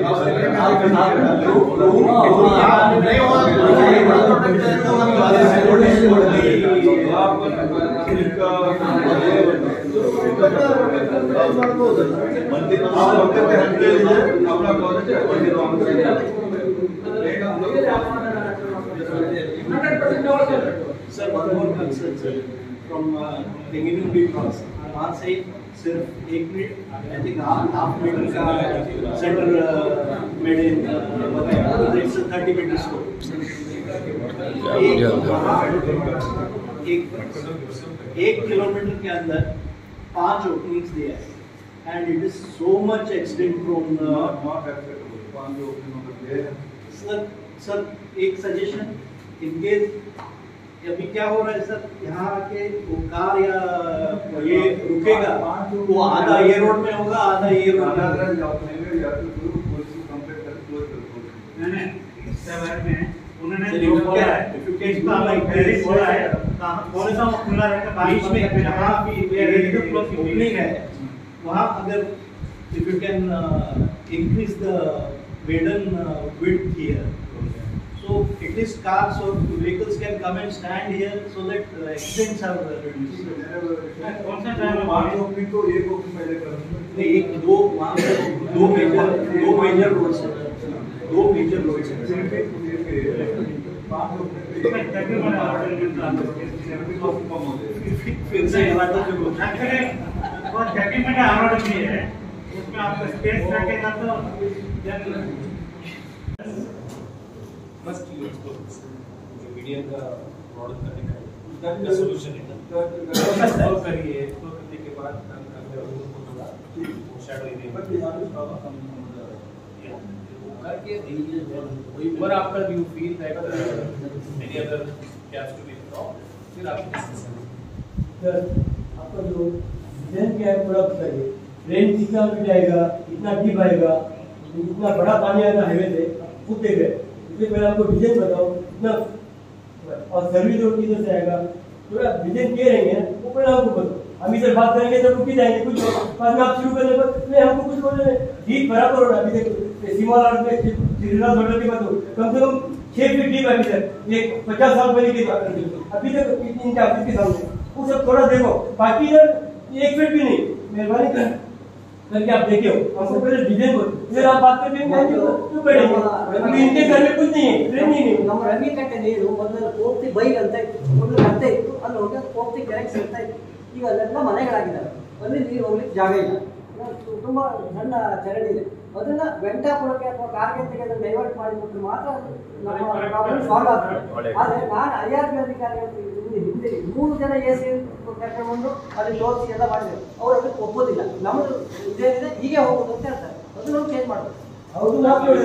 Sir, one more concern, sir. From beginning to cross, वहाँ से सिर्फ 1 minute, I think half meter का सेंटर मेड इन बताया, it's a 30 meter scope. एक किलोमीटर के अंदर 5 ओपनिंग्स दिया है, and it is so much accident prone. Sir एक सजेशन इन केस अभी क्या हो रहा है सर यहाँ आके वो कार या ये रुकेगा वो आधा ये रोड में होगा आधा ये रोड में इसके बारे में उन्होंने जो बोला है कौन सा खुला रहेगा बीच में जहाँ भी ओपनिंग है वहाँ अगर if you can increase the maiden width here, so at least cars or vehicles can come and stand here so that accidents are reduced. कौन सा टाइम है पांच ओपनिंग तो एक ओपनिंग पहले कर एक दो वहाँ दो मेजर रोड्स हैं, दो मेजर रोड्स हैं। पांच फिर से वो चेकिंग में आवड़ भी है उसमें आपका स्पेस रखेगा तो मस्ट यूज को मीडिया का मॉडल करने का सॉल्यूशन है सॉल्व करिए तो करने के बाद अगर उनको थोड़ा shadow area What after you feel that any other gaps to be solved फिर आप डिस्कस करें सर आपका जो डिजाइन क्या है पूरा बताइए ट्रेन कितना भी जाएगा इतना डीप आएगा इतना बड़ा पानी आएगा हाईवे से खुद देख रहे इससे पहले आपको डिजाइन बताओ इतना और सर्विस रोड किधर से आएगा थोड़ा डिजाइन क्या रहेंगे वो पहले हमको बताओ हम इधर बात करेंगे तो रुक जाएंगे कुछ बाद में आप शुरू करने पर नहीं हमको कुछ बोल रहे डीप बराबर होना अभी देखो सीमा लाल में श्रीराम होटल की बात हो कम से कम 6 फीट डीप अभी तक ये 50 साल पहले की बात अभी तक इनके ऑफिस के सामने वो सब थोड़ा देखो बाकी इधर 1 फीट भी नहीं मेहरबानी करके आप देखिए हमको पहले डिजाइन बोल फिर आप बात करके क्यों पड़ेंगे अभी इनके घर में कुछ नहीं है ट्रेन ही नहीं ನಮ್ಮ ರವಿ ಕಟ್ಟೆ ನೀರು ಮೊದಲು ಪೂರ್ತಿ ಬೈಲ್ ಅಂತ ಇತ್ತು ಮೊದಲು ಗದ್ದೆ ಇತ್ತು ಅಲ್ಲಿ ಹೋಗಿ ಪೂರ್ತಿ ಕೆರೆಗೆ ಸೇರ್ತಾ ಇತ್ತು ಇವೆಲ್ಲ ಮನೆಗಳಾಗಿದ್ದಾವೆ ಅಲ್ಲಿ ನೀರು ಹೋಗ್ಲಿಕ್ಕೆ ಜಾಗ ಇಲ್ಲ ತುಂಬಾ ಸಣ್ಣ ಚರಂಡಿ ಇದೆ ಅದನ್ನ ವೆಂಟಾಪುರಕ್ಕೆ ಅಥವಾ ಕಾರ್ಗೆತ್ತಿಗೆ ಅದನ್ನ ಡೈವರ್ಟ್ ಮಾಡಿಬಿಟ್ರೆ ಮಾತ್ರ ನಮ್ಮ ಪ್ರಾಬ್ಲಮ್ ಸಾಲ್ವ್ ಆಗ್ತದೆ ಆದರೆ ನಾನು IRB ಅಧಿಕಾರಿಗಳು ಹಿಂದೆ 3 ಜನ AC ಕರ್ಕೊಂಡು ಅಲ್ಲಿ ತೋರಿಸಿ ಎಲ್ಲ ಮಾಡಿದ್ರು ಅವರು ಅದಕ್ಕೆ ಒಪ್ಪೋದಿಲ್ಲ ನಮ್ಮದು ಇದೇನಿದೆ ಹೀಗೆ ಹೋಗೋದು ಅಂತ ಹೇಳ್ತಾರೆ ಅದು ನಾವು ಚೇಂಜ್ ಮಾಡಬೇಕು ಹೌದು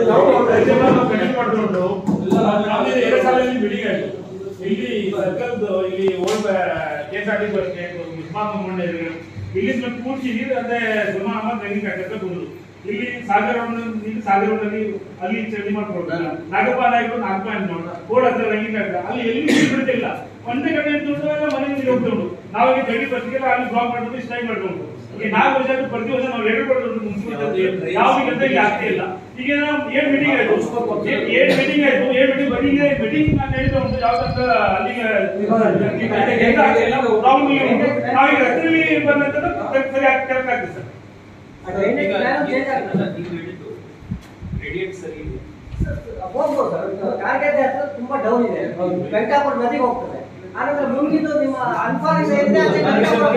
ಇಲ್ಲಿ ಸರ್ಕಲ್ದು ಇಲ್ಲಿ old KSRTC bus Usman Mohammad ಇಲ್ಲಿ ಪೂರ್ತಿ ನೀರು ಅದೇ ಜಮಾ ಅಹಮದ್ ರೈಲಿಂಗ್ ಕಟ್ಟಕ್ಕೆ ಬಂದ್ರು ಇಲ್ಲಿ ಸಾಗರದಲ್ಲಿ ಅಲ್ಲಿ ಚಳಿ ಮಾಡ್ಕೊಡ್ತಾರೆ ನಾಗಪ್ಪ ನಾಯ್ಕರು ನಾಗಪ್ಪ ಅಂತ ಕೋಡ್ ಹತ್ರ ರೈಲಿಂಗ್ ಕಟ್ಟ ಅಲ್ಲಿ ಎಲ್ಲಿ ನೀರು ಬಿಡ್ತಿಲ್ಲ ಒಂದೇ ಕಡೆ ಅಂತ ಮನೆ ನೀರು ಹೋಗ್ತುಂಟು ನಾವಾಗಿ ಚಳಿ ಬಸ್ಗೆಲ್ಲ ಅಲ್ಲಿ ಬ್ಲಾಕ್ ಮಾಡ್ಕೊಂಡು ಸ್ಟ್ರೈಕ್ ಮಾಡ್ಕೊಂಡು ಈಗ 4 ವರ್ಷ ಪ್ರತಿ ವರ್ಷ ನಾವು ಲೆಟರ್ ಕೊಡ್ಕೊಂಡು ಮುನ್ಸಿಪಾಲಿಟಿ ಯಾವಾಗ ಇಲ್ಲಿ ಆಗ್ತಾ ಇಲ್ಲ ಈಗ ಏನ್ ಮೀಟಿಂಗ್ ಆಯ್ತು ಏನ್ ಮೀಟಿಂಗ್ ಬಂದಿದೆ ಮೀಟಿಂಗ್ ನಡೀತಾ ಉಂಟು ಯಾವ್ದಂತ ಅಲ್ಲಿಗೆ ಪ್ರಾಬ್ಲಮ್ ನಾವೀಗ ರಸ್ತೆಯಲ್ಲಿ ಬಂದಂತ ಸರಿ ಕರೆಕ್ಟ್ ಆಗ್ತದೆ ಸರ್ ರೇಡಿಯೇಟ್ ಸರಿ ಹೋಗ್ಬೋದು ಸರ್. ಕಾರ್ಗಡ್ಡೆ ಹತ್ರ ತುಂಬಾ ಡೌನ್ ಇದೆ, ವೆಂಕಟಾಪುರ ನದಿಗೆ ಹೋಗ್ತದೆ. ಆನಂತರ ಮುಂದಿದ್ದು ನಿಮ್ಮ ಅನ್ಫಾರಿಸ್ ಇದೆ, ಅದೇ ವೆಂಕಟಾಪುರ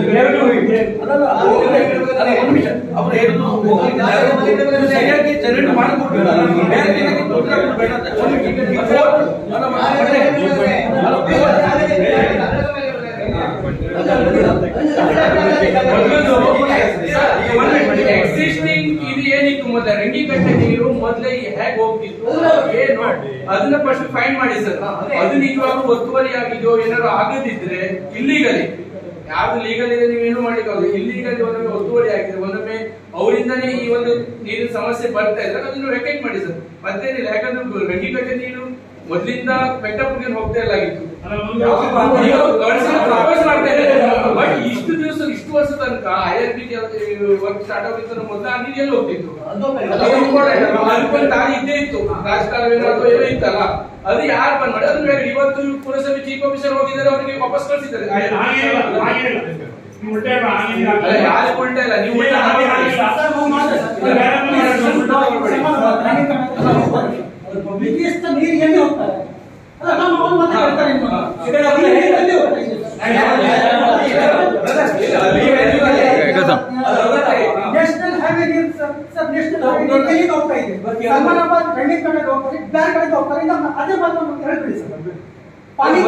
ಅವರು ಹೇಳಿದ್ರು ಸರಿಯಾಗಿ ಜನರೇಟ್ ಮಾಡಿಕೊಟ್ಟಿಲ್ಲ. ಎಕ್ಸಿಸ್ಟಿಂಗ್ ಇದು ಏನಿತ್ತು ಮೊದಲ ರಂಗಿಕಟ್ಟೆ ನೀರು ಮೊದಲೇ ಹೇಗೆ ಹೋಗ್ತಿತ್ತು ಏನು ಅದನ್ನ ಫಸ್ಟ್ ಫೈಂಡ್ ಮಾಡಿ ಸರ್. ಅದು ನಿಜವಾಗ್ಲೂ ಒತ್ತುವರಿ ಆಗಿದೆಯೋ ಏನಾದ್ರು ಆಗದಿದ್ರೆ ಇಲ್ಲಿಗಲಿ ಯಾವ್ದು ಲೀಗಲ್ ಇದೆ ನೀವೇನು ಮಾಡಿಲ್ಲ, ಇಲ್ಲಿಗಲಿ ಒಂದೊಮ್ಮೆ ಒತ್ತುವರಿ ಆಗಿದೆ, ಒಂದೊಮ್ಮೆ ಅವರಿಂದನೇ ಈ ಒಂದು ನೀರಿನ ಸಮಸ್ಯೆ ಬರ್ತಾ ಇದ್ರೆ ಅದನ್ನು ವೆಕೇಟ್ ಮಾಡಿ ಸರ್. ಮತ್ತೇನಿಲ್ಲ, ಯಾಕಂದ್ರೆ ರಂಗಿಕಟ್ಟೆ ನೀರು ಮೊದಲಿಂದ ವೆಂಕಟಾಪುರಕ್ಕೆ ಹೋಗ್ತಾ ಇಲ್ಲಾಗಿತ್ತು. ಪ್ರಪೋಸ್ ಮಾಡ್ತಾ ಇದ್ದಾರೆ. ಬಟ್ ಇಷ್ಟು ದಿವಸ ಇಷ್ಟು ವರ್ಷ ತನಕ IRB ವರ್ಕ್ ಸ್ಟಾರ್ಟ್ ಆಗಿತ್ತು ಮೊದಲ ಆ ನೀರು ಎಲ್ಲಿ ಹೋಗ್ತಿತ್ತು? ಅದಕ್ಕೊಂದು ದಾರಿ ಇದ್ದೇ ಇತ್ತು, ರಾಜಕಾರಣ ಏನೋ ಇತ್ತಲ್ಲ, ಅದು ಯಾರು ಬಂದ್ ಮಾಡಿ ಅದನ್ನ ಇವತ್ತು ಪುರಸಭೆ ಚೀಫ್ ಆಫೀಸರ್ ಹೋಗಿದ್ದಾರೆ, ಅವರಿಗೆ ವಾಪಸ್ ಕಳಿಸಿದ್ದಾರೆ. ಯಾರು ಉಲ್ಟಾ ಇಲ್ಲ, ನೀವು ನೀರು ಎಲ್ಲಿ ಹೋಗ್ತಾರೆ? ಅಲ್ಲ ನಮ್ಮ ಅವ್ರು ಮತ್ತೆ ಹೇಳ್ತಾರೆ ನ್ಯಾಷನಲ್ ಹೈವೇ ನೀರು ಸರ್, ನ್ಯಾಷನಲ್ ಹೈವೇ ಎಲ್ಲಿಗೆ ಹೋಗ್ತಾ ಇದೆ? ಸಲ್ಮಾನಾಬಾದ್ ರನ್ನಿಂಗ್ ಕಡೆಗೆ ಹೋಗ್ತಾರೆ, ಬೇರೆ ಕಡೆಗೆ ಹೋಗ್ತಾರೆ. ಅದೇ ಮಾತು ಹೇಳ್ಬಿಡಿ ಸರ್. पानी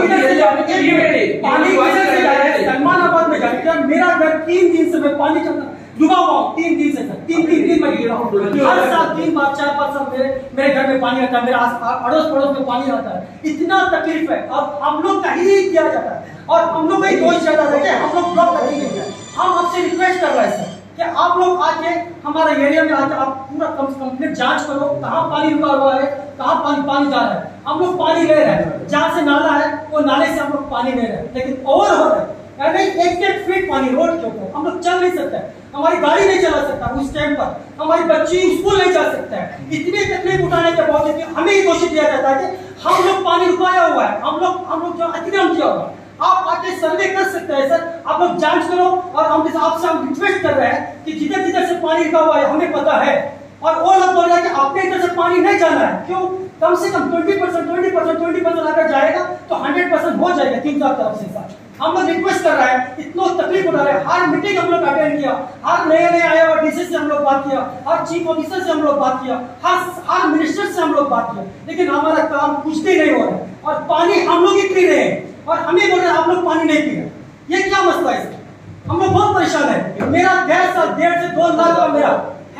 सलमानाबाद में जाके मेरा घर 3 दिन से मैं पानी का डूबा हुआ हूँ। 3 दिन से 3 में गिरा हूँ। हर साल 3 बार 4 बार सब मेरे घर में पानी आता है, मेरे अड़ोस पड़ोस में पानी आता है। इतना तकलीफ है। अब हम लोग का ही किया जाता है और हम लोग का ही दोष ज्यादा है कि हम लोग ब्लॉक करके नहीं गए। हम आपसे रिक्वेस्ट कर रहे हैं सर कि आप लोग आके हमारे एरिया में आके आप पूरा कंप्लीट जांच करो, कहाँ पानी रुका हुआ है, कहाँ पानी जा रहा है। हम लोग पानी ले रहे हैं, जहाँ से नाला है वो नाले से हम लोग पानी ले रहे हैं, लेकिन ओवर हो रहा है। यानी 1-1 फीट पानी रोड के ऊपर, हम लोग चल नहीं सकते, हमारी गाड़ी नहीं चला सकता उस टाइम पर, हमारी बच्ची स्कूल नहीं जा सकते हैं। इतनी तकलीफ उठाने के बावजूद हमें ही दोषी दिया जाता है कि हम लोग पानी रुकाया हुआ है, हम लोग जो अतिक्रमण किया हुआ है। आप आके सर्वे कर सकते हैं सर, आप लोग जांच करो। और हम आपसे हम रिक्वेस्ट कर रहे हैं कि जिधर से पानी रुका हुआ है हमें पता है, और वो लोग बोल रहे हैं कि अपने इधर से पानी नहीं जाना है। क्यों? कम से कम 20% अगर जाएगा तो 100% हो जाएगा 3-4 तरफ से सर। हम लोग रिक्वेस्ट कर रहे हैं, इतना तकलीफ उठा रहे हैं। हर मीटिंग हम लोग अटेंड किया, हर नए आया हुआ डीसी से हम लोग बात किया, हर चीफ ऑफिसर से हम लोग बात किया, हर मिनिस्टर से हम लोग बात किया, लेकिन हमारा काम कुछ भी नहीं हो रहा है। और पानी हम लोग ही पी रहे हैं और हमें बोल रहे हैं आप लोग पानी नहीं पी रहे। ये क्या मसला है? हम लोग बहुत परेशान है। मेरा गैस 1.5 से 2 लाख का मेरा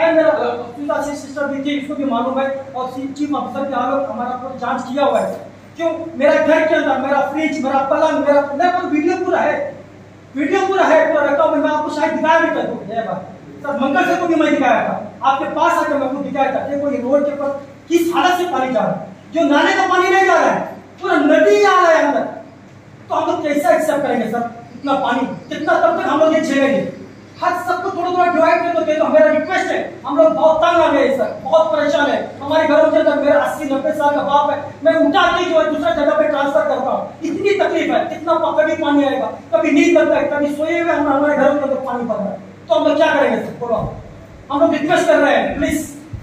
सिस्टर भी थी, इसको भी मालूम है। और चीफ ऑफिसर के आलोक हमारा पूरा जांच किया हुआ है। क्यों? मेरा घर के अंदर मेरा फ्रिज, मेरा पलंग, मेरा वीडियो पूरा है, पूरा रखा हुआ। मैं आपको शायद दिखाया भी था सर, मंगल से को भी मैं दिखाया था, आपके पास आकर मैं आपको दिखाया था। देखो ये रोड के ऊपर किस हालत से पानी जा रहा है, जो नाले का पानी नहीं जा रहा है, पूरा नदी आ रहा है अंदर। तो हम लोग कैसे एक्सेप्ट करेंगे सर इतना पानी? कितना तब तक हम लोग ये झेलेंगे? हर सबको थोड़ा डिवाइड कर दो, तो मेरा रिक्वेस्ट है। हम लोग बहुत तंग आ गए सर, बहुत परेशान है। हमारे घरों के अंदर मेरा 80-90 साल का बाप है, मैं उठा के जो है दूसरा जगह पे ट्रांसफर करता हूँ। इतनी तकलीफ है, कितना कभी पानी आएगा, कभी नींद लगता है, कभी सोए हुए हमारे घरों के अंदर पानी पड़ रहा है। तो हम लोग क्या करेंगे सर? बोलो, हम लोग रिक्वेस्ट कर रहे हैं प्लीज।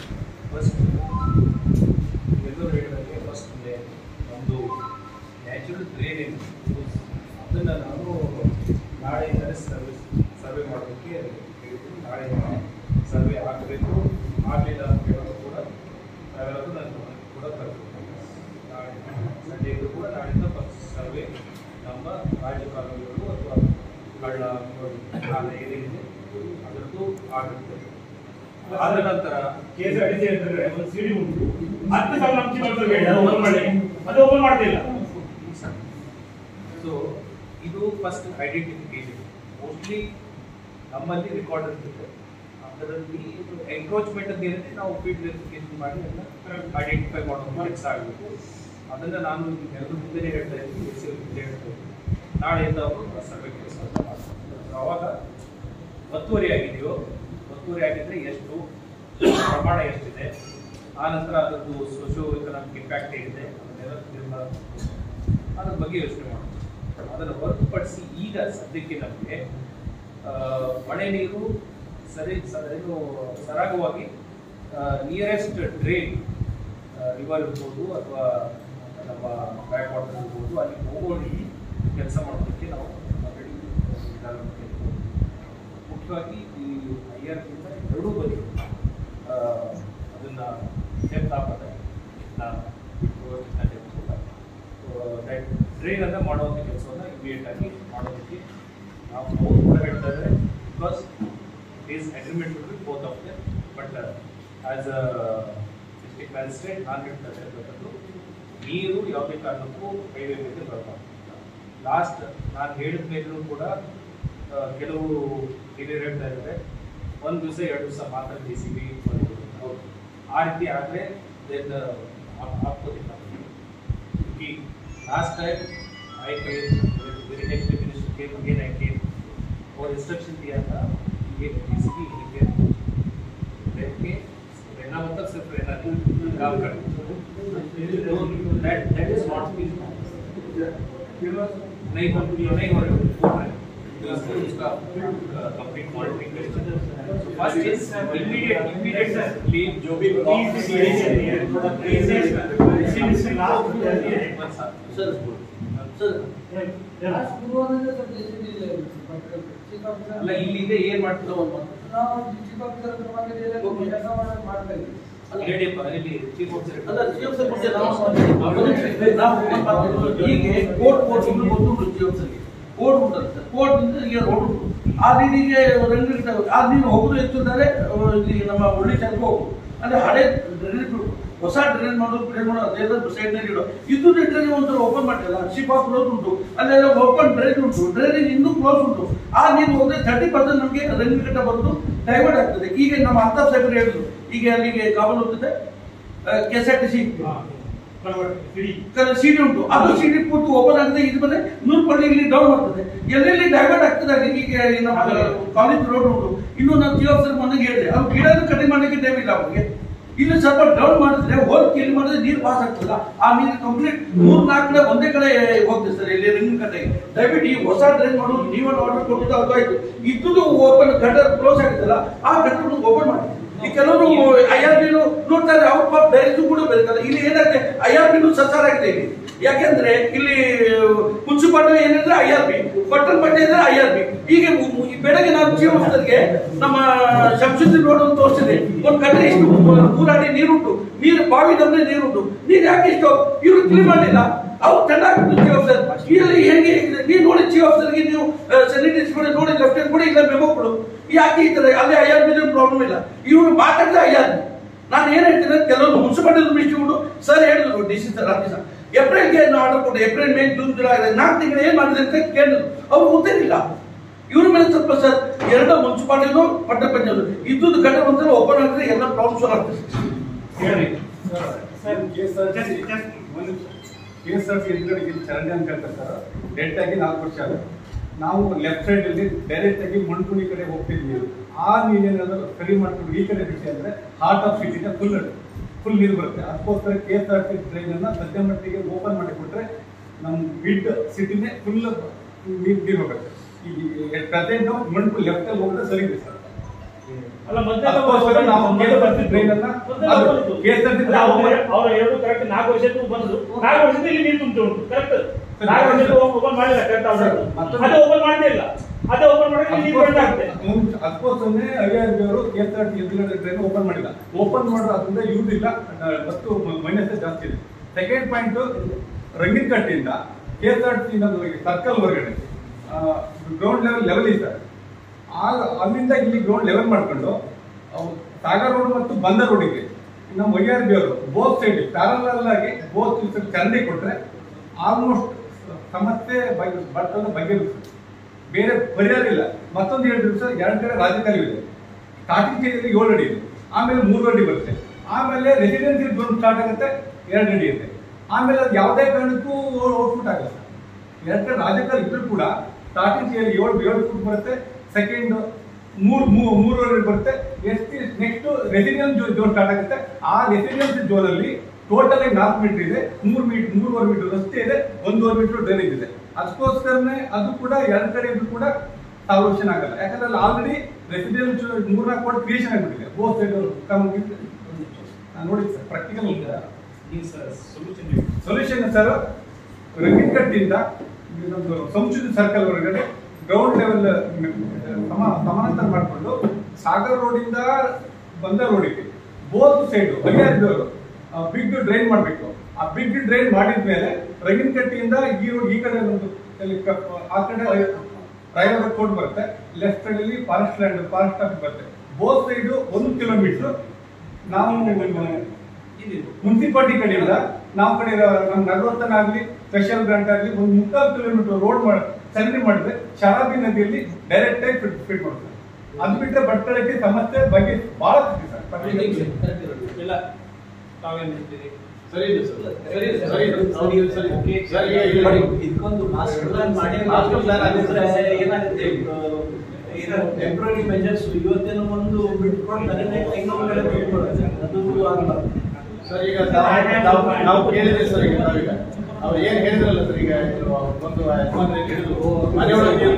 ನ್ಯಾಚುರಲ್ ಡ್ರೈನೇಜ್ ಅದನ್ನು ನಾನು ನಾಳೆಯಿಂದಲೇ ಸರ್ವೆ ಮಾಡೋದಕ್ಕೆ ನಾಳೆ ಸರ್ವೆ ಆಗಬೇಕು, ಆಗಲಿಲ್ಲ ಅಂತ ಹೇಳೋದು ಕೂಡ ನಾವೆಲ್ಲರೂ ನಾನು ಕೂಡ ತರಬೇಕು. ನಾಳೆ ಸಂಡೇ ಇದ್ರೂ ಕೂಡ ನಾಳೆಯಿಂದ ಸರ್ವೆ ನಮ್ಮ ರಾಜಕಾಲುವೆಗಳು ಅಥವಾ ಹಳ್ಳ ಕಾಲ ಏನಿದೆ ಅದರದ್ದು ಆಗುತ್ತೆ. ಆದ ನಂತರ ಕೇಸ್ ಅಡಿಸಿ ಅಂತಂದ್ರೆ ಒಂದು ಸಿಡಿ ಉಂಟು, 10,000 ಅಂಕಿ ಬರ್ತದೆ, ಓಪನ್ ಮಾಡಿ, ಅದು ಓಪನ್ ಮಾಡ್ತಿಲ್ಲ. ಸೊ ಇದು ಫಸ್ಟ್ ಐಡೆಂಟಿಫಿಕೇಶನ್. ಮೋಸ್ಟ್ಲಿ ನಮ್ಮಲ್ಲಿ ರೆಕಾರ್ಡ್ ಇರ್ತದೆ, ಅದರಲ್ಲಿ ಎನ್ಕ್ರೋಚ್ಮೆಂಟ್ ಅಂತ ಏನಿದೆ ನಾವು ಫೀಲ್ಡ್ ವೆರಿಫಿಕೇಶನ್ ಮಾಡಿ ಅದನ್ನ ಐಡೆಂಟಿಫೈ ಮಾಡೋದು ಕೆಲಸ ಆಗಬೇಕು. ಅದನ್ನು ನಾನು ಎಲ್ಲರೂ ಮುಂದೆ ಹೇಳ್ತಾ ಇದ್ದೀನಿ, ಮುಂದೆ ಹೇಳ್ತಾ ಇದ್ದೀನಿ. ನಾಳೆಯಿಂದ ಅವರು ಸರ್ವೆ ಕೆಲಸ ಮಾಡ್ತಾರೆ. ಆವಾಗ ಒತ್ತುವರಿ ಆಗಿದೆಯೋ, ಒತ್ತುವರಿ ಆಗಿದ್ರೆ ಎಷ್ಟು ಪ್ರಮಾಣ ಎಷ್ಟಿದೆ, ಆ ನಂತರ ಅದರದ್ದು ಸೋಶಿಯೋ ಎಕನಾಮಿಕ್ ಇಂಪ್ಯಾಕ್ಟ್ ಏನಿದೆ ಅದನ್ನೆಲ್ಲ ಅದ್ರ ಬಗ್ಗೆ ಯೋಚನೆ ಮಾಡೋದು. ಅದನ್ನು ಹೊರತುಪಡಿಸಿ ಈಗ ಸದ್ಯಕ್ಕೆ ನಮಗೆ ಮಳೆ ನೀರು ಸರಾಗವಾಗಿ ನಿಯರೆಸ್ಟ್ ಡ್ರೈನ್ ರಿವರ್ ಇರ್ಬೋದು ಅಥವಾ ನಮ್ಮ ಬ್ಯಾಕ್ ವಾಟರ್ ಇರ್ಬೋದು, ಅಲ್ಲಿ ಹೋಗಿ ಕೆಲಸ ಮಾಡೋದಕ್ಕೆ ನಾವು ಆಲ್ರೆಡಿ ಮುಖ್ಯವಾಗಿ ಈ IRPಯಿಂದ ಎರಡೂ ಬದಿ ಅದನ್ನು ಡೆಪ್ತ್ ಆಗ್ತದೆ ಡ್ರೈನ್ ಅನ್ನು ಮಾಡುವಂಥ ಕೆಲಸವನ್ನು ಇಮಿಡಿಯೇಟ್ ಆಗಿ ಮಾಡೋದಕ್ಕೆ ನಾವು ಕೂಡ ಹೇಳ್ತಾ ಇದ್ದಾರೆ. Because is agreement will be both of them. But as a district magistrate ನಾನು ಹೇಳ್ತಾ ಇರತಕ್ಕಂಥದ್ದು ನೀರು ಯಾವುದೇ ಕಾರಣಕ್ಕೂ ಹೈವೇ ಮೇಲೆ ಬರಬಾರ್ದು. ಲಾಸ್ಟ್ ನಾನು ಹೇಳಿದ ಮೇಲೂ ಕೂಡ ಕೆಲವು ಹಿರಿಯರು ಹೇಳ್ತಾ ಇದ್ದಾರೆ ಒಂದು ದಿವಸ 2 ದಿವಸ ಮಾತ್ರ JCB ಆ ರೀತಿ ಆದರೆ ದೆನ್ ಆಗ್ಬೋದಿಲ್ಲ. ಈ last time I came, very next minister came again, I came और इंस्ट्रक्शन दिया था ये JCB के रहके रहना मतलब सिर्फ रहना नहीं, काम करना. That is not नहीं हो रहा है उसका कंप्लीट मॉनिटरिंग करेंगे. फर्स्ट इज इमीडिएट लीव जो भी ಅಲ್ಲ ಇಲ್ಲಿಂದ ಏನ್ ಮಾಡ್ತಿರೋ ಒಂದು ಹೀಗೆ ಕೋರ್ಟ್ ಉಂಟಲ್ಲ ಸರ್, ಕೋರ್ಟ್ ಈಗ ರೋಡ್ ಉಂಟು ಆ ರೀತಿಗೆ ಆ ನೀನು ಹೋಗುದು ಎತ್ತಿದ್ದಾರೆ ಇಲ್ಲಿ ನಮ್ಮ ಒಳ್ಳೆ ಚಂದ್ರ ಹೋಗುದು ಅಂದ್ರೆ ಹಳೆ ಡ್ರೈನೇಜ್ ಹೊಸ ಡ್ರೈನೇಜ್ ಮಾಡೋದು ಪ್ಲೇನ್ ಮಾಡೋದು ಅದೇ ಸೈಡ್ ನಲ್ಲಿ ಇಡೋ ಇದು ಡ್ರೈನೇಜ್ ಒಂಥರ ಓಪನ್ ಮಾಡಿಲ್ಲ, ಶಿಪ್ ಕ್ಲೋಸ್ ಉಂಟು, ಅಲ್ಲೆಲ್ಲ ಓಪನ್ ಡ್ರೈನೇಜ್ ಉಂಟು, ಡ್ರೈನೇಜ್ ಇನ್ನೂ ಕ್ಲೋಸ್ ಉಂಟು. ಆ ನೀರು ಹೋದ್ರೆ 30% ನಮಗೆ ರನ್ನಿಂಗ್ ಕಟ್ಟ ಬಂದು ಡೈವರ್ಟ್ ಆಗ್ತದೆ. ಈಗ ನಮ್ಮ ಅಂತ ಸಾಹೇಬರು ಹೇಳಿದ್ರು ಈಗ ಅಲ್ಲಿಗೆ ಕಾವಲು ಹೋಗ್ತದೆ KSRTC ಸಿಡಿ ಉಂಟು, ಅದು ಸಿಡಿ ಪೂರ್ತಿ ಓಪನ್ ಆಗ್ತದೆ. ಇದು ಬಂದ್ರೆ 100 ಪಳ್ಳಿ ಇಲ್ಲಿ ಡೌನ್ ಆಗ್ತದೆ, ಎಲ್ಲೆಲ್ಲಿ ಡೈವರ್ಟ್ ಆಗ್ತದೆ. ಈಗ ನಮ್ಮ ಕಾಲೇಜ್ ರೋಡ್ ಉಂಟು, ಇನ್ನು ನಾವು ಜಿಯೋ ಸರ್ ಮನೆಗೆ ಹೇಳಿದೆ ಅವ್ರು ಗಿಡನ ಕಡಿಮೆ ಮಾಡಲಿಕ್ಕೆ ಟೈಮ್ ಇಲ್ಲ ಅವ್ರಿಗೆ. ಇಲ್ಲಿ ಸ್ವಲ್ಪ ಡೌನ್ ಮಾಡಿದ್ರೆ ಹೋಲ್ ಕ್ಲೀನ್ ಮಾಡಿದ್ರೆ ನೀರು ಪಾಸ್ ಆಗ್ತದ. ಆ ನೀರು ಕಂಪ್ಲೀಟ್ 3-4 ಕಡೆ ಒಂದೇ ಕಡೆ ಹೋಗ್ತದೆ ಸರ್ ಇಲ್ಲಿ ರಿಂಗ್ ಕಟ್ಟೆಗೆ. ದಯವಿಟ್ಟು ಈ ಹೊಸ ಡ್ರೈನ್ ಮಾಡೋದು ನೀವೊಂದು ಆರ್ಡರ್ ಕೊಟ್ಟಿದ್ದು ಅದು ಆಯ್ತು. ಇದ್ದು ಓಪನ್ ಗಟರ್ ಕ್ಲೋಸ್ ಆಗಿತ್ತಲ್ಲ ಆ ಗಟರ್ ಓಪನ್ ಮಾಡಿ. ಈ ಕೆಲವರು IRP ನೋಡ್ತಾರೆ ಅವ್ರ ಪಾಪ ಡೈರೆಕ್ಟ್ ಕೂಡ ಬೇಕಲ್ಲ. ಇಲ್ಲಿ ಏನಾಗುತ್ತೆ IRP ಸಸಾರ ಆಗಿದೆ ಇಲ್ಲಿ. ಯಾಕೆಂದ್ರೆ ಇಲ್ಲಿ ಮುನ್ಸಿಪಾಲಿಟಿ ಏನಂದ್ರೆ IRP, ಪಟ್ಟಣ ಪಟ್ಟೆ ಅಂದ್ರೆ IRP. ಈಗ ಬೆಳಗ್ಗೆ ನಾನು ಜೀವನಕ್ಕೆ ನಮ್ಮ ಶಂಶುದ್ದಿ ರೋಡ್ ಅಂತ ತೋರಿಸಿದೆ, ಒಂದು ಕಡೆ ಇಷ್ಟು ಊರಾಡಿ ನೀರುಂಟು, ನೀರು ಬಾವಿ ನಮ್ಗೆ ನೀರುಂಟು, ನೀರು ಯಾಕೆ ಇಷ್ಟು ಇವರು ಕ್ಲೀನ್ ಮಾಡಲಿಲ್ಲ. ಅವ್ರು ಚೆನ್ನಾಗಿ ಚೀಫ್ ಆಫೀಸರ್ ಇಲ್ಲಿ ಹೇಗೆ ನೀವು ನೋಡಿ ಚೀಫ್ ಆಫೀಸರ್ಗೆ ನೀವು ಸ್ಯಾನಿಟೈಸ್ ಮಾಡಿ ನೋಡಿ ಲೆಫ್ಟ್ ಹ್ಯಾಂಡ್ ಕೊಡಿ ಇಲ್ಲ ಮೆಮೋ ಕೊಡು. ಯಾಕೆ ಈ ತರ ಅಲ್ಲಿ IRP ಪ್ರಾಬ್ಲಮ್ ಇಲ್ಲ, ಇವರು ಮಾತಾಡಿದ್ರೆ IRP. ನಾನು ಏನ್ ಹೇಳ್ತೀನಿ ಕೆಲವರು ಮುನ್ಸಿಪಾಲಿಟಿ ಮಿನಿಸ್ಟ್ರು ಸರ್ ಹೇಳಿದ್ರು DC ಸರ್ ರಾಜ್ಯ ಸರ್ ಏಪ್ರಿಲ್ಗೆ ಆರ್ಡರ್ ಕೊಟ್ಟು ಏಪ್ರಿಲ್ ಮೇ ಜೂನ್ ಜುಲೈ 4 ತಿಂಗಳು ಏನ್ ಮಾಡಿದ್ರೆ ಅಂತ ಕೇಳಿದ್ರು. ಅವ್ರು ಗೊತ್ತಿರಲಿಲ್ಲ. ಇವ್ರ ಮೇಲೆ ಸ್ವಲ್ಪ ಸರ್ 2 ಮುನ್ಸಿಪಾಲಿಟಿನೂ ಪಟ್ಟ ಪಂಚಾಯತ್ ಇದ್ದು ಗಂಟೆ ಒಂದ್ಸಲ ಓಪನ್ ಆಗಿದ್ರೆ ಎಲ್ಲ ಪ್ರಾಬ್ಲಮ್ ಸಾಲ್ವ್ ಆಗ್ತದೆ. KSRTC ಎದುರುಗಡೆ ಚರಂಡಿ ಅಂತ ಹೇಳ್ತಾರೆ ಸರ್, ಡೆಡ್ ಆಗಿ 4 ವರ್ಷ ಆಗುತ್ತೆ. ನಾವು ಲೆಫ್ಟ್ ಸೈಡ್ ಅಲ್ಲಿ ಡೈರೆಕ್ಟ್ ಆಗಿ ಮಣ್ಕುಣಿ ಕಡೆ ಹೋಗ್ತಿದ್ವಿ. ಆ ನೀರೇನಾದ್ರು ಸರಿ ಮಾಡ್ಕೊಂಡು ಈ ಕಡೆ ಬಿಟ್ಟು ಅಂದ್ರೆ ಹಾರ್ಟ್ ಆಫ್ ಸಿಟಿನ ಫುಲ್ ನೀರು ಬರುತ್ತೆ. ಅದಕ್ಕೋಸ್ಕರ KSRTC ಟ್ರೈನ್ ಅನ್ನ ಸದ್ಯ ಮಟ್ಟಿಗೆ ಓಪನ್ ಮಾಡಿ ಕೊಟ್ರೆ ನಮ್ಮ ಮಿಡ್ ಸಿಟಿನೇ ಫುಲ್ ನೀರು ಹೋಗುತ್ತೆ. ಈ ಪ್ರೆಸೆಂಟ್ ಮಣ್ಕು ಲೆಫ್ಟ್ ಅಲ್ಲಿ ಹೋದ್ರೆ ಸರಿ ಇದೆ ಸರ್. ಅಲ್ಲ ನಾವು KSRTC ಟ್ರೈನ್ ಅನ್ನ KSRTC ಅವರು ಎರಡು ಕರೆಕ್ಟ್ 4 ವರ್ಷಕ್ಕೂ ಬಂದ್ರು, 4 ವರ್ಷದಲ್ಲಿ ಇಲ್ಲಿ ನೀರು ತುಂಬಿತು ಉಂಟು ಕರೆಕ್ಟ್. 4 ವರ್ಷಕ್ಕೆ ಓಪನ್ ಮಾಡಿಲ್ಲ ಕರೆಕ್ಟ್, ಅದೇ ಓಪನ್ ಮಾಡದೇ ಇಲ್ಲ, ಅದೇ ಓಪನ್ ಮಾಡಿದ್ರೆ ನೀರು ಬಂದಾಗುತ್ತೆ. ಅದಕ್ಕೋಸ್ಕರನೇ IRP ಅವರು KSRTC ಎದುರುಗಡೆ ಟ್ರೈನ್ ಓಪನ್ ಮಾಡಿಲ್ಲ. ಓಪನ್ ಮಾಡೋದ್ರಿಂದ ಯೂಸ್ ಇಲ್ಲ ಮತ್ತು ಮೈನಸ್ ಜಾಸ್ತಿ ಇದೆ. ಸೆಕೆಂಡ್ ಪಾಯಿಂಟ್, ರಂಗಿನಕಟ್ಟೆಯಿಂದ KSRTC ಸರ್ಕಲ್ ಹೊರಗಡೆ ಗ್ರೌಂಡ್ ಲೆವೆಲ್ ಇದೆ. ಅಲ್ಲಿಂದ ಇಲ್ಲಿ ಗ್ರೌಂಡ್ ಲೆವೆಲ್ ಮಾಡ್ಕೊಂಡು ಸಾಗರ್ ರೋಡ್ ಮತ್ತು ಬಂದ ರೋಡಿಗೆ ನಮ್ಮ IRP ಅವರು ಬೋತ್ ಸೈಡ್ ಪ್ಯಾರಲಲ್ ಆಗಿ ಬೋತ್ ಚರಂಡಿ ಕೊಟ್ರೆ ಆಲ್ಮೋಸ್ಟ್ ಸಮಸ್ಯೆ ಬರ್ತದೆ ಬಗೆಹರಿಸ್ತದೆ. ಬೇರೆ ಪರಿಹಾರ ಇಲ್ಲ. ಮತ್ತೊಂದು ಹೇಳಿದ್ರು ಸರ್, 2 ಕಡೆ ರಾಜಕಾಲುವೆ ಇದೆ. ಸ್ಟಾರ್ಟಿಂಗ್ ಸ್ಟೇಜಲ್ಲಿ 7 ಅಡಿ ಇದೆ, ಆಮೇಲೆ 3 ಅಡಿ ಬರುತ್ತೆ, ಆಮೇಲೆ ರೆಸಿಡೆನ್ಸಿಯಲ್ ಝೋನ್ ಸ್ಟಾರ್ಟ್ ಆಗುತ್ತೆ 2 ಅಡಿ ಇದೆ, ಆಮೇಲೆ ಅದು ಯಾವುದೇ ಕಾರಣಕ್ಕೂ ಔಟ್ಪುಟ್ ಆಗಲ್ಲ. 2 ಕಡೆ ರಾಜಕಾಲುವೆ ಇದ್ರೂ ಕೂಡ ಸ್ಟಾರ್ಟಿಂಗ್ ಸ್ಟೇಜಲ್ಲಿ 7 ಫುಟ್ ಬರುತ್ತೆ, ಸೆಕೆಂಡ್ 3 ಅಡಿ ಬರುತ್ತೆ. ನೆಕ್ಸ್ಟ್ ರೆಸಿಡೆನ್ಸಿಯಲ್ ಝೋನ್ ಸ್ಟಾರ್ಟ್ ಆಗುತ್ತೆ. ಆ ರೆಸಿಡೆನ್ಸಿಯಲ್ ಝೋನ್ ಅಲ್ಲಿ ಟೋಟಲ್ 4 ಮೀಟರ್ ಇದೆ, 3.5 ಮೀಟರ್ ರಸ್ತೆ ಇದೆ, 1.5 ಮೀಟರ್ ಡ್ರೈನೇಜ್ ಇದೆ. ಅದಕ್ಕೋಸ್ಕರನೇ ಅದು ಕೂಡ 2 ಕಡೆ ಇದ್ರೂ ಕೂಡ ಸಾಲ್ಯೂಷನ್ ಆಗಲ್ಲ. ಯಾಕಂದ್ರೆ ಅಲ್ಲಿ ಆಲ್ರೆಡಿ ರೆಸಿಡೆನ್ಸಿಯಲ್ 3-4 ಕೋಟಿ ಕ್ರಿಯೇಷನ್ ಆಗಿಬಿಟ್ಟಿದೆ. ಬೋತ್ ಸೈಡ್ ನೋಡಿ ಸರ್ ಪ್ರಾಕ್ಟಿಕಲ್ ಸೊಲ್ಯೂಷನ್ ಸರ್, ರಂಗಿನಕಟ್ಟಿಯಿಂದ ನಮ್ದು ಸಂಶುದ್ಧ ಸರ್ಕಲ್ ಹೊರಗಡೆ ಗ್ರೌಂಡ್ ಲೆವೆಲ್ ಸಮಾನಾಂತರ ಮಾಡಿಕೊಂಡು ಸಾಗರ್ ರೋಡಿಂದ ಬಂದ ರೋಡಿಗೆ ಬೋತ್ ಸೈಡ್ ಬಗೆಹರಿದವರು ಬಿಗ್ ಡ್ರೈನ್ ಮಾಡಬೇಕು. ಆ ಬಿಗ್ ಡ್ರೈನ್ ಮಾಡಿದ್ಮೇಲೆ ರಂಗಿನಕಟ್ಟಿಯಿಂದ ಈ ರೋಡ್ ಈ ಕಡೆ ಒಂದು ಆ ಕಡೆ ರೈಲ್ವೆ ಕೋಡ್ ಬರುತ್ತೆ, ಲೆಫ್ಟ್ ಸೈಡ್ ಅಲ್ಲಿ ಫಾರೆಸ್ಟ್ ಲ್ಯಾಂಡ್ ಫಾರೆಸ್ಟ್ ಆಫೀಸ್ ಬರುತ್ತೆ. ಬೋತ್ ಸೈಡ್ 1 ಕಿಲೋಮೀಟರ್ ನಾವು ಮುನ್ಸಿಪಾಲಿಟಿ ಕಡೆಯಿಂದ ನಾವು ಕಡೆ ನಮ್ಮ ನಗರೋತ್ತನಾಗ್ಲಿ ಸ್ಪೆಷಲ್ ಗ್ರಾಂಟ್ ಆಗಲಿ 3 ಕಿಲೋಮೀಟರ್ ರೋಡ್ ಸರಿ ಮಾಡಿದ್ರೆ ಶರಾಬಿ ನದಿಯಲ್ಲಿ ಡೈರೆಕ್ಟ್ ಆಗಿ ಫಿಟ್ ಮಾಡ್ತಾರೆ. ಅದು ಬಿಟ್ಟರೆ ಭಟ್ಕಳಕ್ಕೆ ಸಮಸ್ಯೆ ಬಗ್ಗೆ ಬಹಳ ಇಲ್ಲ ತಾವೇನ್ ಹೇಳ್ತೀರಿ? ಸರಿ ಇದೆ ಸರ್, ಸರಿ ಇದೆ ಸರಿ ಸರಿ ಇದಕ್ಕೊಂದು ಮಾಸ್ಟರ್ ಪ್ಲಾನ್ ಮಾಡಿ ಮಾಸ್ಟರ್ ಪ್ಲಾನ್ ಆಗಿದ್ರೆ ಏನಾಗುತ್ತೆ, ಟೆಂಪ್ರರಿ ಮೆಜರ್ಸ್ ಇವತ್ತೇನೋ ಒಂದು ಬಿಟ್ಕೊಂಡು ಅದು ಆಗಲ್ಲ ಸರ್. ಈಗ ನಾವು ಕೇಳಿದ್ರೆ ಸರ್, ಈಗ ನಾವೀಗ ಅವ್ರು ಏನ್ ಹೇಳಿದ್ರಲ್ಲ ಸರ್, ಈಗ ಒಂದು ಮನೆಯೊಳಗೆ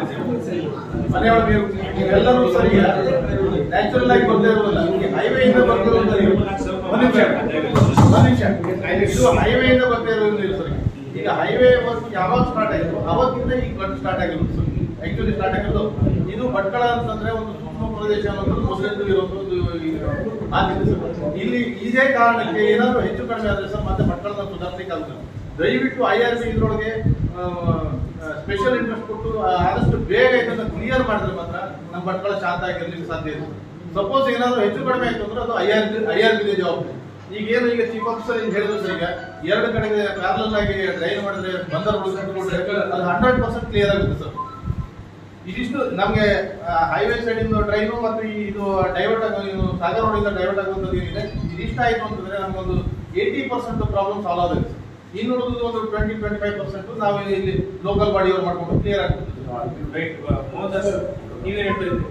ನೀವೆಲ್ಲರೂ ಸರ್ ಈಗ ನ್ಯಾಚುರಲ್ ಆಗಿ ಬರ್ತಾ ಇರೋದಿಲ್ಲ, ಹೈವೇ ಇಂದ ಬರ್ತಿರೋದಿಲ್ಲ. ಇದು ಹೈವೇ ಇಂದ ಬರ್ತಾ ಇರೋದಿಲ್ಲ ಸರ್. ಈಗ ಹೈವೇ ವರ್ಕ್ ಯಾವಾಗ ಸ್ಟಾರ್ಟ್ ಆಯಿತು ಅವತ್ತಿಂದ ಈಗ ಬಂದು ಸ್ಟಾರ್ಟ್ ಆಗಿರೋದು ಸರ್. ಆಕ್ಚುಲಿ ಸ್ಟಾರ್ಟ್ ಆಗಿರೋದು ಇದು ಭಟ್ಕಳ ಅಂತಂದ್ರೆ ಒಂದು ಸೂಕ್ಷ್ಮ ಪ್ರದೇಶ ಅನ್ನೋದು ಮೊದಲಿಂದ ಇರೋದು ಆಗಿದೆ ಸರ್. ಇಲ್ಲಿ ಇದೇ ಕಾರಣಕ್ಕೆ ಏನಾದ್ರು ಹೆಚ್ಚು ಕಡಿಮೆ ಆದ್ರೆ ಸರ್ ಮತ್ತೆ ಭಟ್ಕಳದ ಸುಧಾರಿಸಲಿಕ್ಕೆ ಆಗುತ್ತೆ. ದಯವಿಟ್ಟು IRB ಇದ್ರೊಳಗೆ ಸ್ಪೆಷಲ್ ಇಂಟ್ರೆಸ್ಟ್ ಕೊಟ್ಟು ಆದಷ್ಟು ಬೇಗ ಇದನ್ನ ಕ್ಲಿಯರ್ ಮಾಡಿದ್ರೆ ಮಾತ್ರ ನಮ್ಮ ಭಟ್ಕಳ ಶಾಂತ ಆಗಿರ್ಲಿಕ್ಕೆ ಸಾಧ್ಯ ಇದೆ. ಸಪೋಸ್ ಏನಾದ್ರು ಹೆಚ್ಚು ಕಡಿಮೆ ಆಯ್ತು ಅಂದ್ರೆ ಅದು IRB ಜವಾಬ್ದಾರಿ. ಈಗ ಏನು ಈಗ ಚೀಫ್ ಆಫೀಸರ್ ಹೇಳಿದ್ರು ಸರ್, ಈಗ 2 ಕಡೆಗೆ ಪ್ಯಾರಲಲ್ ಆಗಿ ಡ್ರೈನ್ ಮಾಡಿದ್ರೆ ಬಂದರ್ ಅದು 100% ಕ್ಲಿಯರ್ ಆಗುತ್ತೆ ಸರ್. ಇದಿಷ್ಟು ನಮ್ಗೆ ಹೈವೇ ಸೈಡ್ ಇಂದ ಡ್ರೈನು ಮತ್ತು ಇದು ಡೈವರ್ಟ್ ಆಗೋ ಸಾಗರ್ ರೋಡ್ ಇಂದ ಡೈವರ್ಟ್ ಆಗುವಂಥದ್ದು ಏನಿದೆ, ಇದಿಷ್ಟ ಆಯ್ತು ಅಂತಂದ್ರೆ ನಮ್ಗೊಂದು 80% ಪ್ರಾಬ್ಲಮ್ ಸಾಲ್ವ್ ಆಗುತ್ತೆ ಸರ್. ಇನ್ನುಳಿದು ಒಂದು 20-25% ನಾವು ಇಲ್ಲಿ ಲೋಕಲ್ ಬಾಡಿ ಅವ್ರು ಮಾಡ್ಕೊಂಡು ಕ್ಲಿಯರ್ ಆಗ್ತದೆ. ನೀವೇ ಹೇಳ್ತಾ ಇದ್ದೀರಿ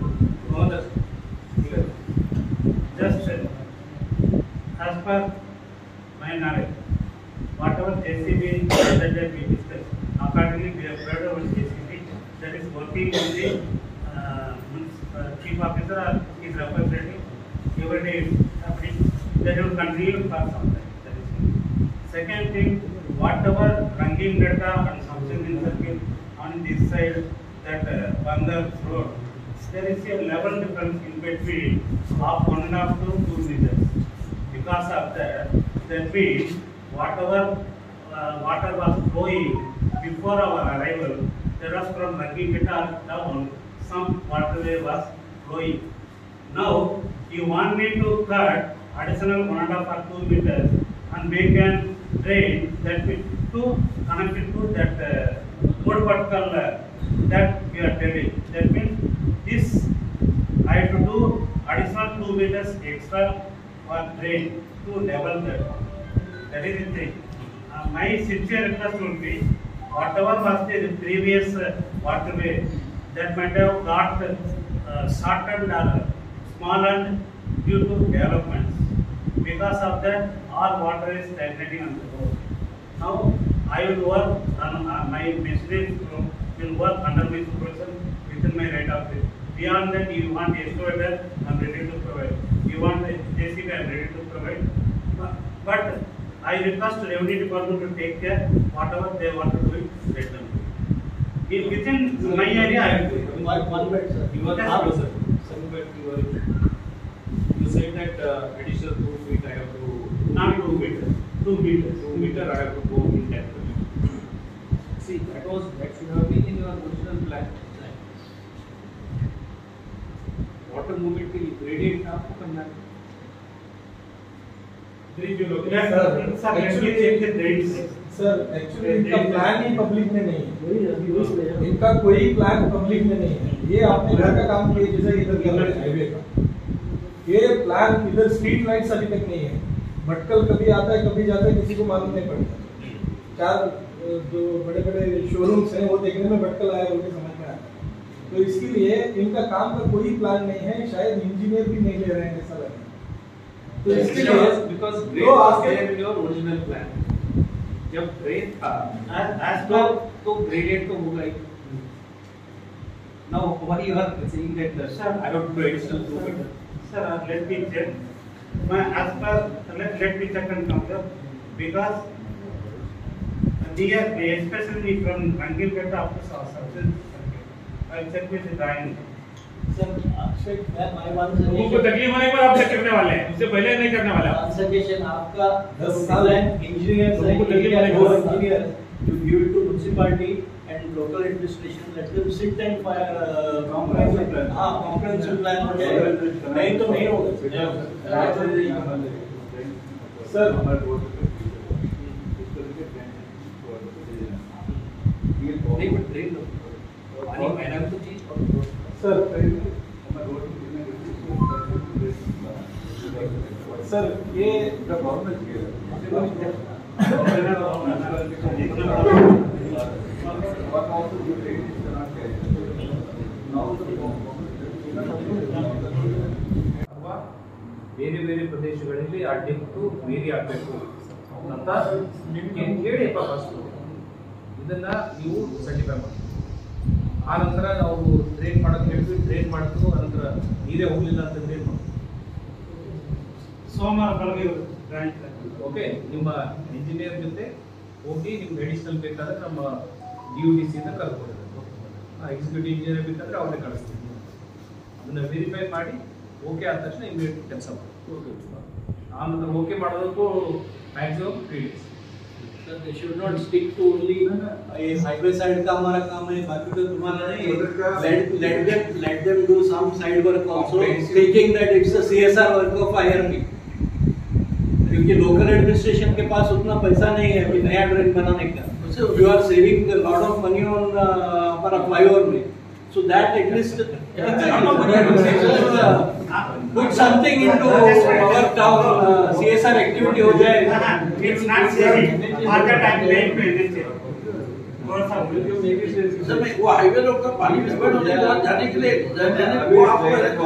just as per my knowledge, whatever JCB that we discussed, accordingly we have heard about JCB that is working with the chief officer or his representative. Every day is happening. That will continue for some time. That is one. Second thing, whatever Rangin Data and Samsung circle on this side, that Bandar road, there is a level difference in between of 1.5 to 2 meters. Because of that means whatever water was flowing before our arrival, there was from Rangingata down, some waterway was flowing. Now you want me to cut additional 1.5 or 2 meters and make a drain that will to connect it to that road vertical that we are telling. That means this I have to do additional 2 meters extra for drain to level that. That is the thing. My sincere request would be, whatever was the previous waterway that might have got shortened or smaller due to developments. Because of that, all water is stagnating on the road. Now I will work on my machinery will work under my supervision within my right of it. Beyond that, you want excavator, I am ready to provide. You want JCB, I am ready to provide. But I request the revenue department to take care whatever they want to do it, let them do. Within my area, I will do it. One bed, sir. You are not, sir. Some bed you said that additional 2 feet I have to. Not 2 meters. 2 meters. 2 meter I have to go in depth. See, that should have been in your original plan. Water movement will gradient आपको करना है. Sir, actually check the drains. Sir actually इनका plan ही public में नहीं है, इनका कोई प्लान पब्लिक में नहीं है. ये आपने घर का काम किया जैसे इधर कर रहे हैं हाईवे का. ये प्लान इधर स्ट्रीट लाइट्स अभी तक नहीं है. भटकल कभी आता है कभी जाता है, किसी को मालूम नहीं पड़ता. 4 जो बड़े बड़े शोरूम्स हैं वो देखने में भटकल आए उन्हें समझ में आता है. तो इसके लिए इनका काम का कोई प्लान नहीं है, शायद इंजीनियर भी नहीं ले रहे हैं ऐसा लग रहा है. तो इसके लिए because grade was there in your original plan. जब grade था तो gradient तो होगा ही. Now why you are saying that sir I don't do additional 2 meters? Sir, let me check. As per let me check and compare. because here especially from Rangilpeta up to Substance, I check with the drawing. लोगों को तकलीफ होने पर आप check करने वाले हैं, उससे पहले नहीं करने वाले हैं। सजेशन आपका 10 साल है इंजीनियर से engineer you give it to municipality and local administration, let them sit and comprehensive plan. हाँ, comprehensive plan हो जाएगा, नहीं तो नहीं होगा। सर सर ये ಬೇರೆ ಬೇರೆ ಪ್ರದೇಶಗಳಲ್ಲಿ ಅಡ್ಡಿಟ್ಟು ಮೀರಿ ಆಗಬೇಕು ಅಂತ ನಿಮಗೆ ಹೇಳಿಪ್ಪ ಫಸ್ಟ್ ಇದನ್ನ ನೀವು ಸರ್ಟಿಫೈ ಮಾಡಿ ಆ ನಂತರ ನಾವು ಟ್ರೈನ್ ಮಾಡೋದು ಹೇಳ್ತೀವಿ ಟ್ರೈನ್ ಮಾಡ್ತೀವಿ ಅನಂತರ ನೀರೇ ಹೋಗಲಿಲ್ಲ ಅಂತ ಟ್ರೈನ್ ಮಾಡ್ತೀವಿ ಸೋಮವಾರ ಬೆಳಗ್ಗೆ ಓಕೆ ನಿಮ್ಮ ಇಂಜಿನಿಯರ್ ಜೊತೆ ಹೋಗಿ ನಿಮ್ಗೆ ಅಡಿಷನಲ್ ಬೇಕಾದ್ರೆ ನಮ್ಮ DUDC ಇಂದ ಕರ್ಕೊಂಡಿದ್ದಾರೆ ಎಕ್ಸಿಕ್ಯೂಟಿವ್ ಇಂಜಿನಿಯರ್ ಬೇಕಾದ್ರೆ ಅವ್ರನ್ನೇ ಕಳಿಸ್ತೀವಿ ಅದನ್ನ ವೆರಿಫೈ ಮಾಡಿ ಓಕೆ ಆದ ತಕ್ಷಣ ಇಮಿಡಿಯೇಟ್ ಕೆಲಸ ಮಾಡಿ ಆನಂತರ ಓಕೆ ಮಾಡೋದಕ್ಕೂ maximum 3 days. Sir, they should not stick to only highway side का हमारा काम है, बाकी तो तुम्हारा नहीं। Let them do some side work also, thinking that it's a CSR work of IRP. क्योंकि लोकल एडमिनिस्ट्रेशन के पास उतना पैसा नहीं है कि नया ड्रेन बनाने का। You are saving a lot of money on हमारा flyover में, so that at least put something into our town CSR activity हो जाए। It's not saving. Market time paying to NHA. Sir मैं वो हाईवे रोड का पानी विस्फोट हो जाएगा जाने के लिए वो आपको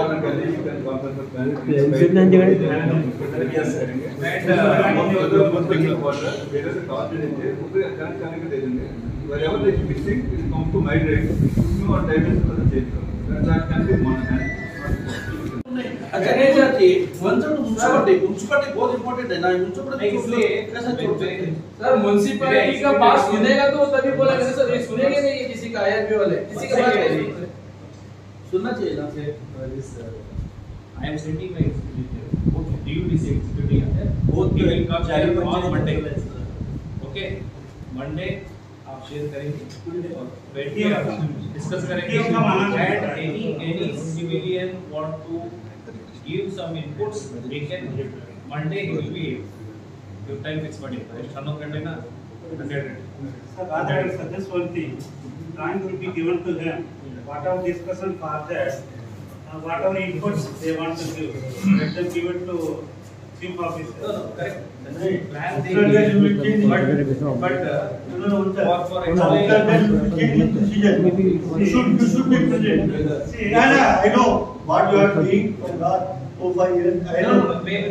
अच्छा जी म्युनिसिपलिटी बहुत इम्पोर्टेंट है ना म्युनिसिपलिटी कैसे छोड़ते हैं सर म्युनिसिपैलिटी का बात सुनेगा तो तभी बोलेगा सर ये सुनेंगे नहीं है किसी का IRP वाले किसी का बात नहीं सुनना चाहिए ना I am sending my both DUDC executive है both they will come on Monday. Okay, Monday आप शेयर करेंगे और बैठ के डिस्कस करेंगे and any civilian want to give some inputs they can Monday he will be your time fix ಮಾಡಿ ಎಷ್ಟು 11 ಗಂಟೆ ನಾ 100 Sir, rather suggest one thing. Time will be given to them. Whatever discussion further, whatever inputs they want to give, let them give it to chief officer. No, correct. Plan they After that you will change but for example after that you will change the decision. You should be present. I know what you are doing for last 4-5 years. I know. maybe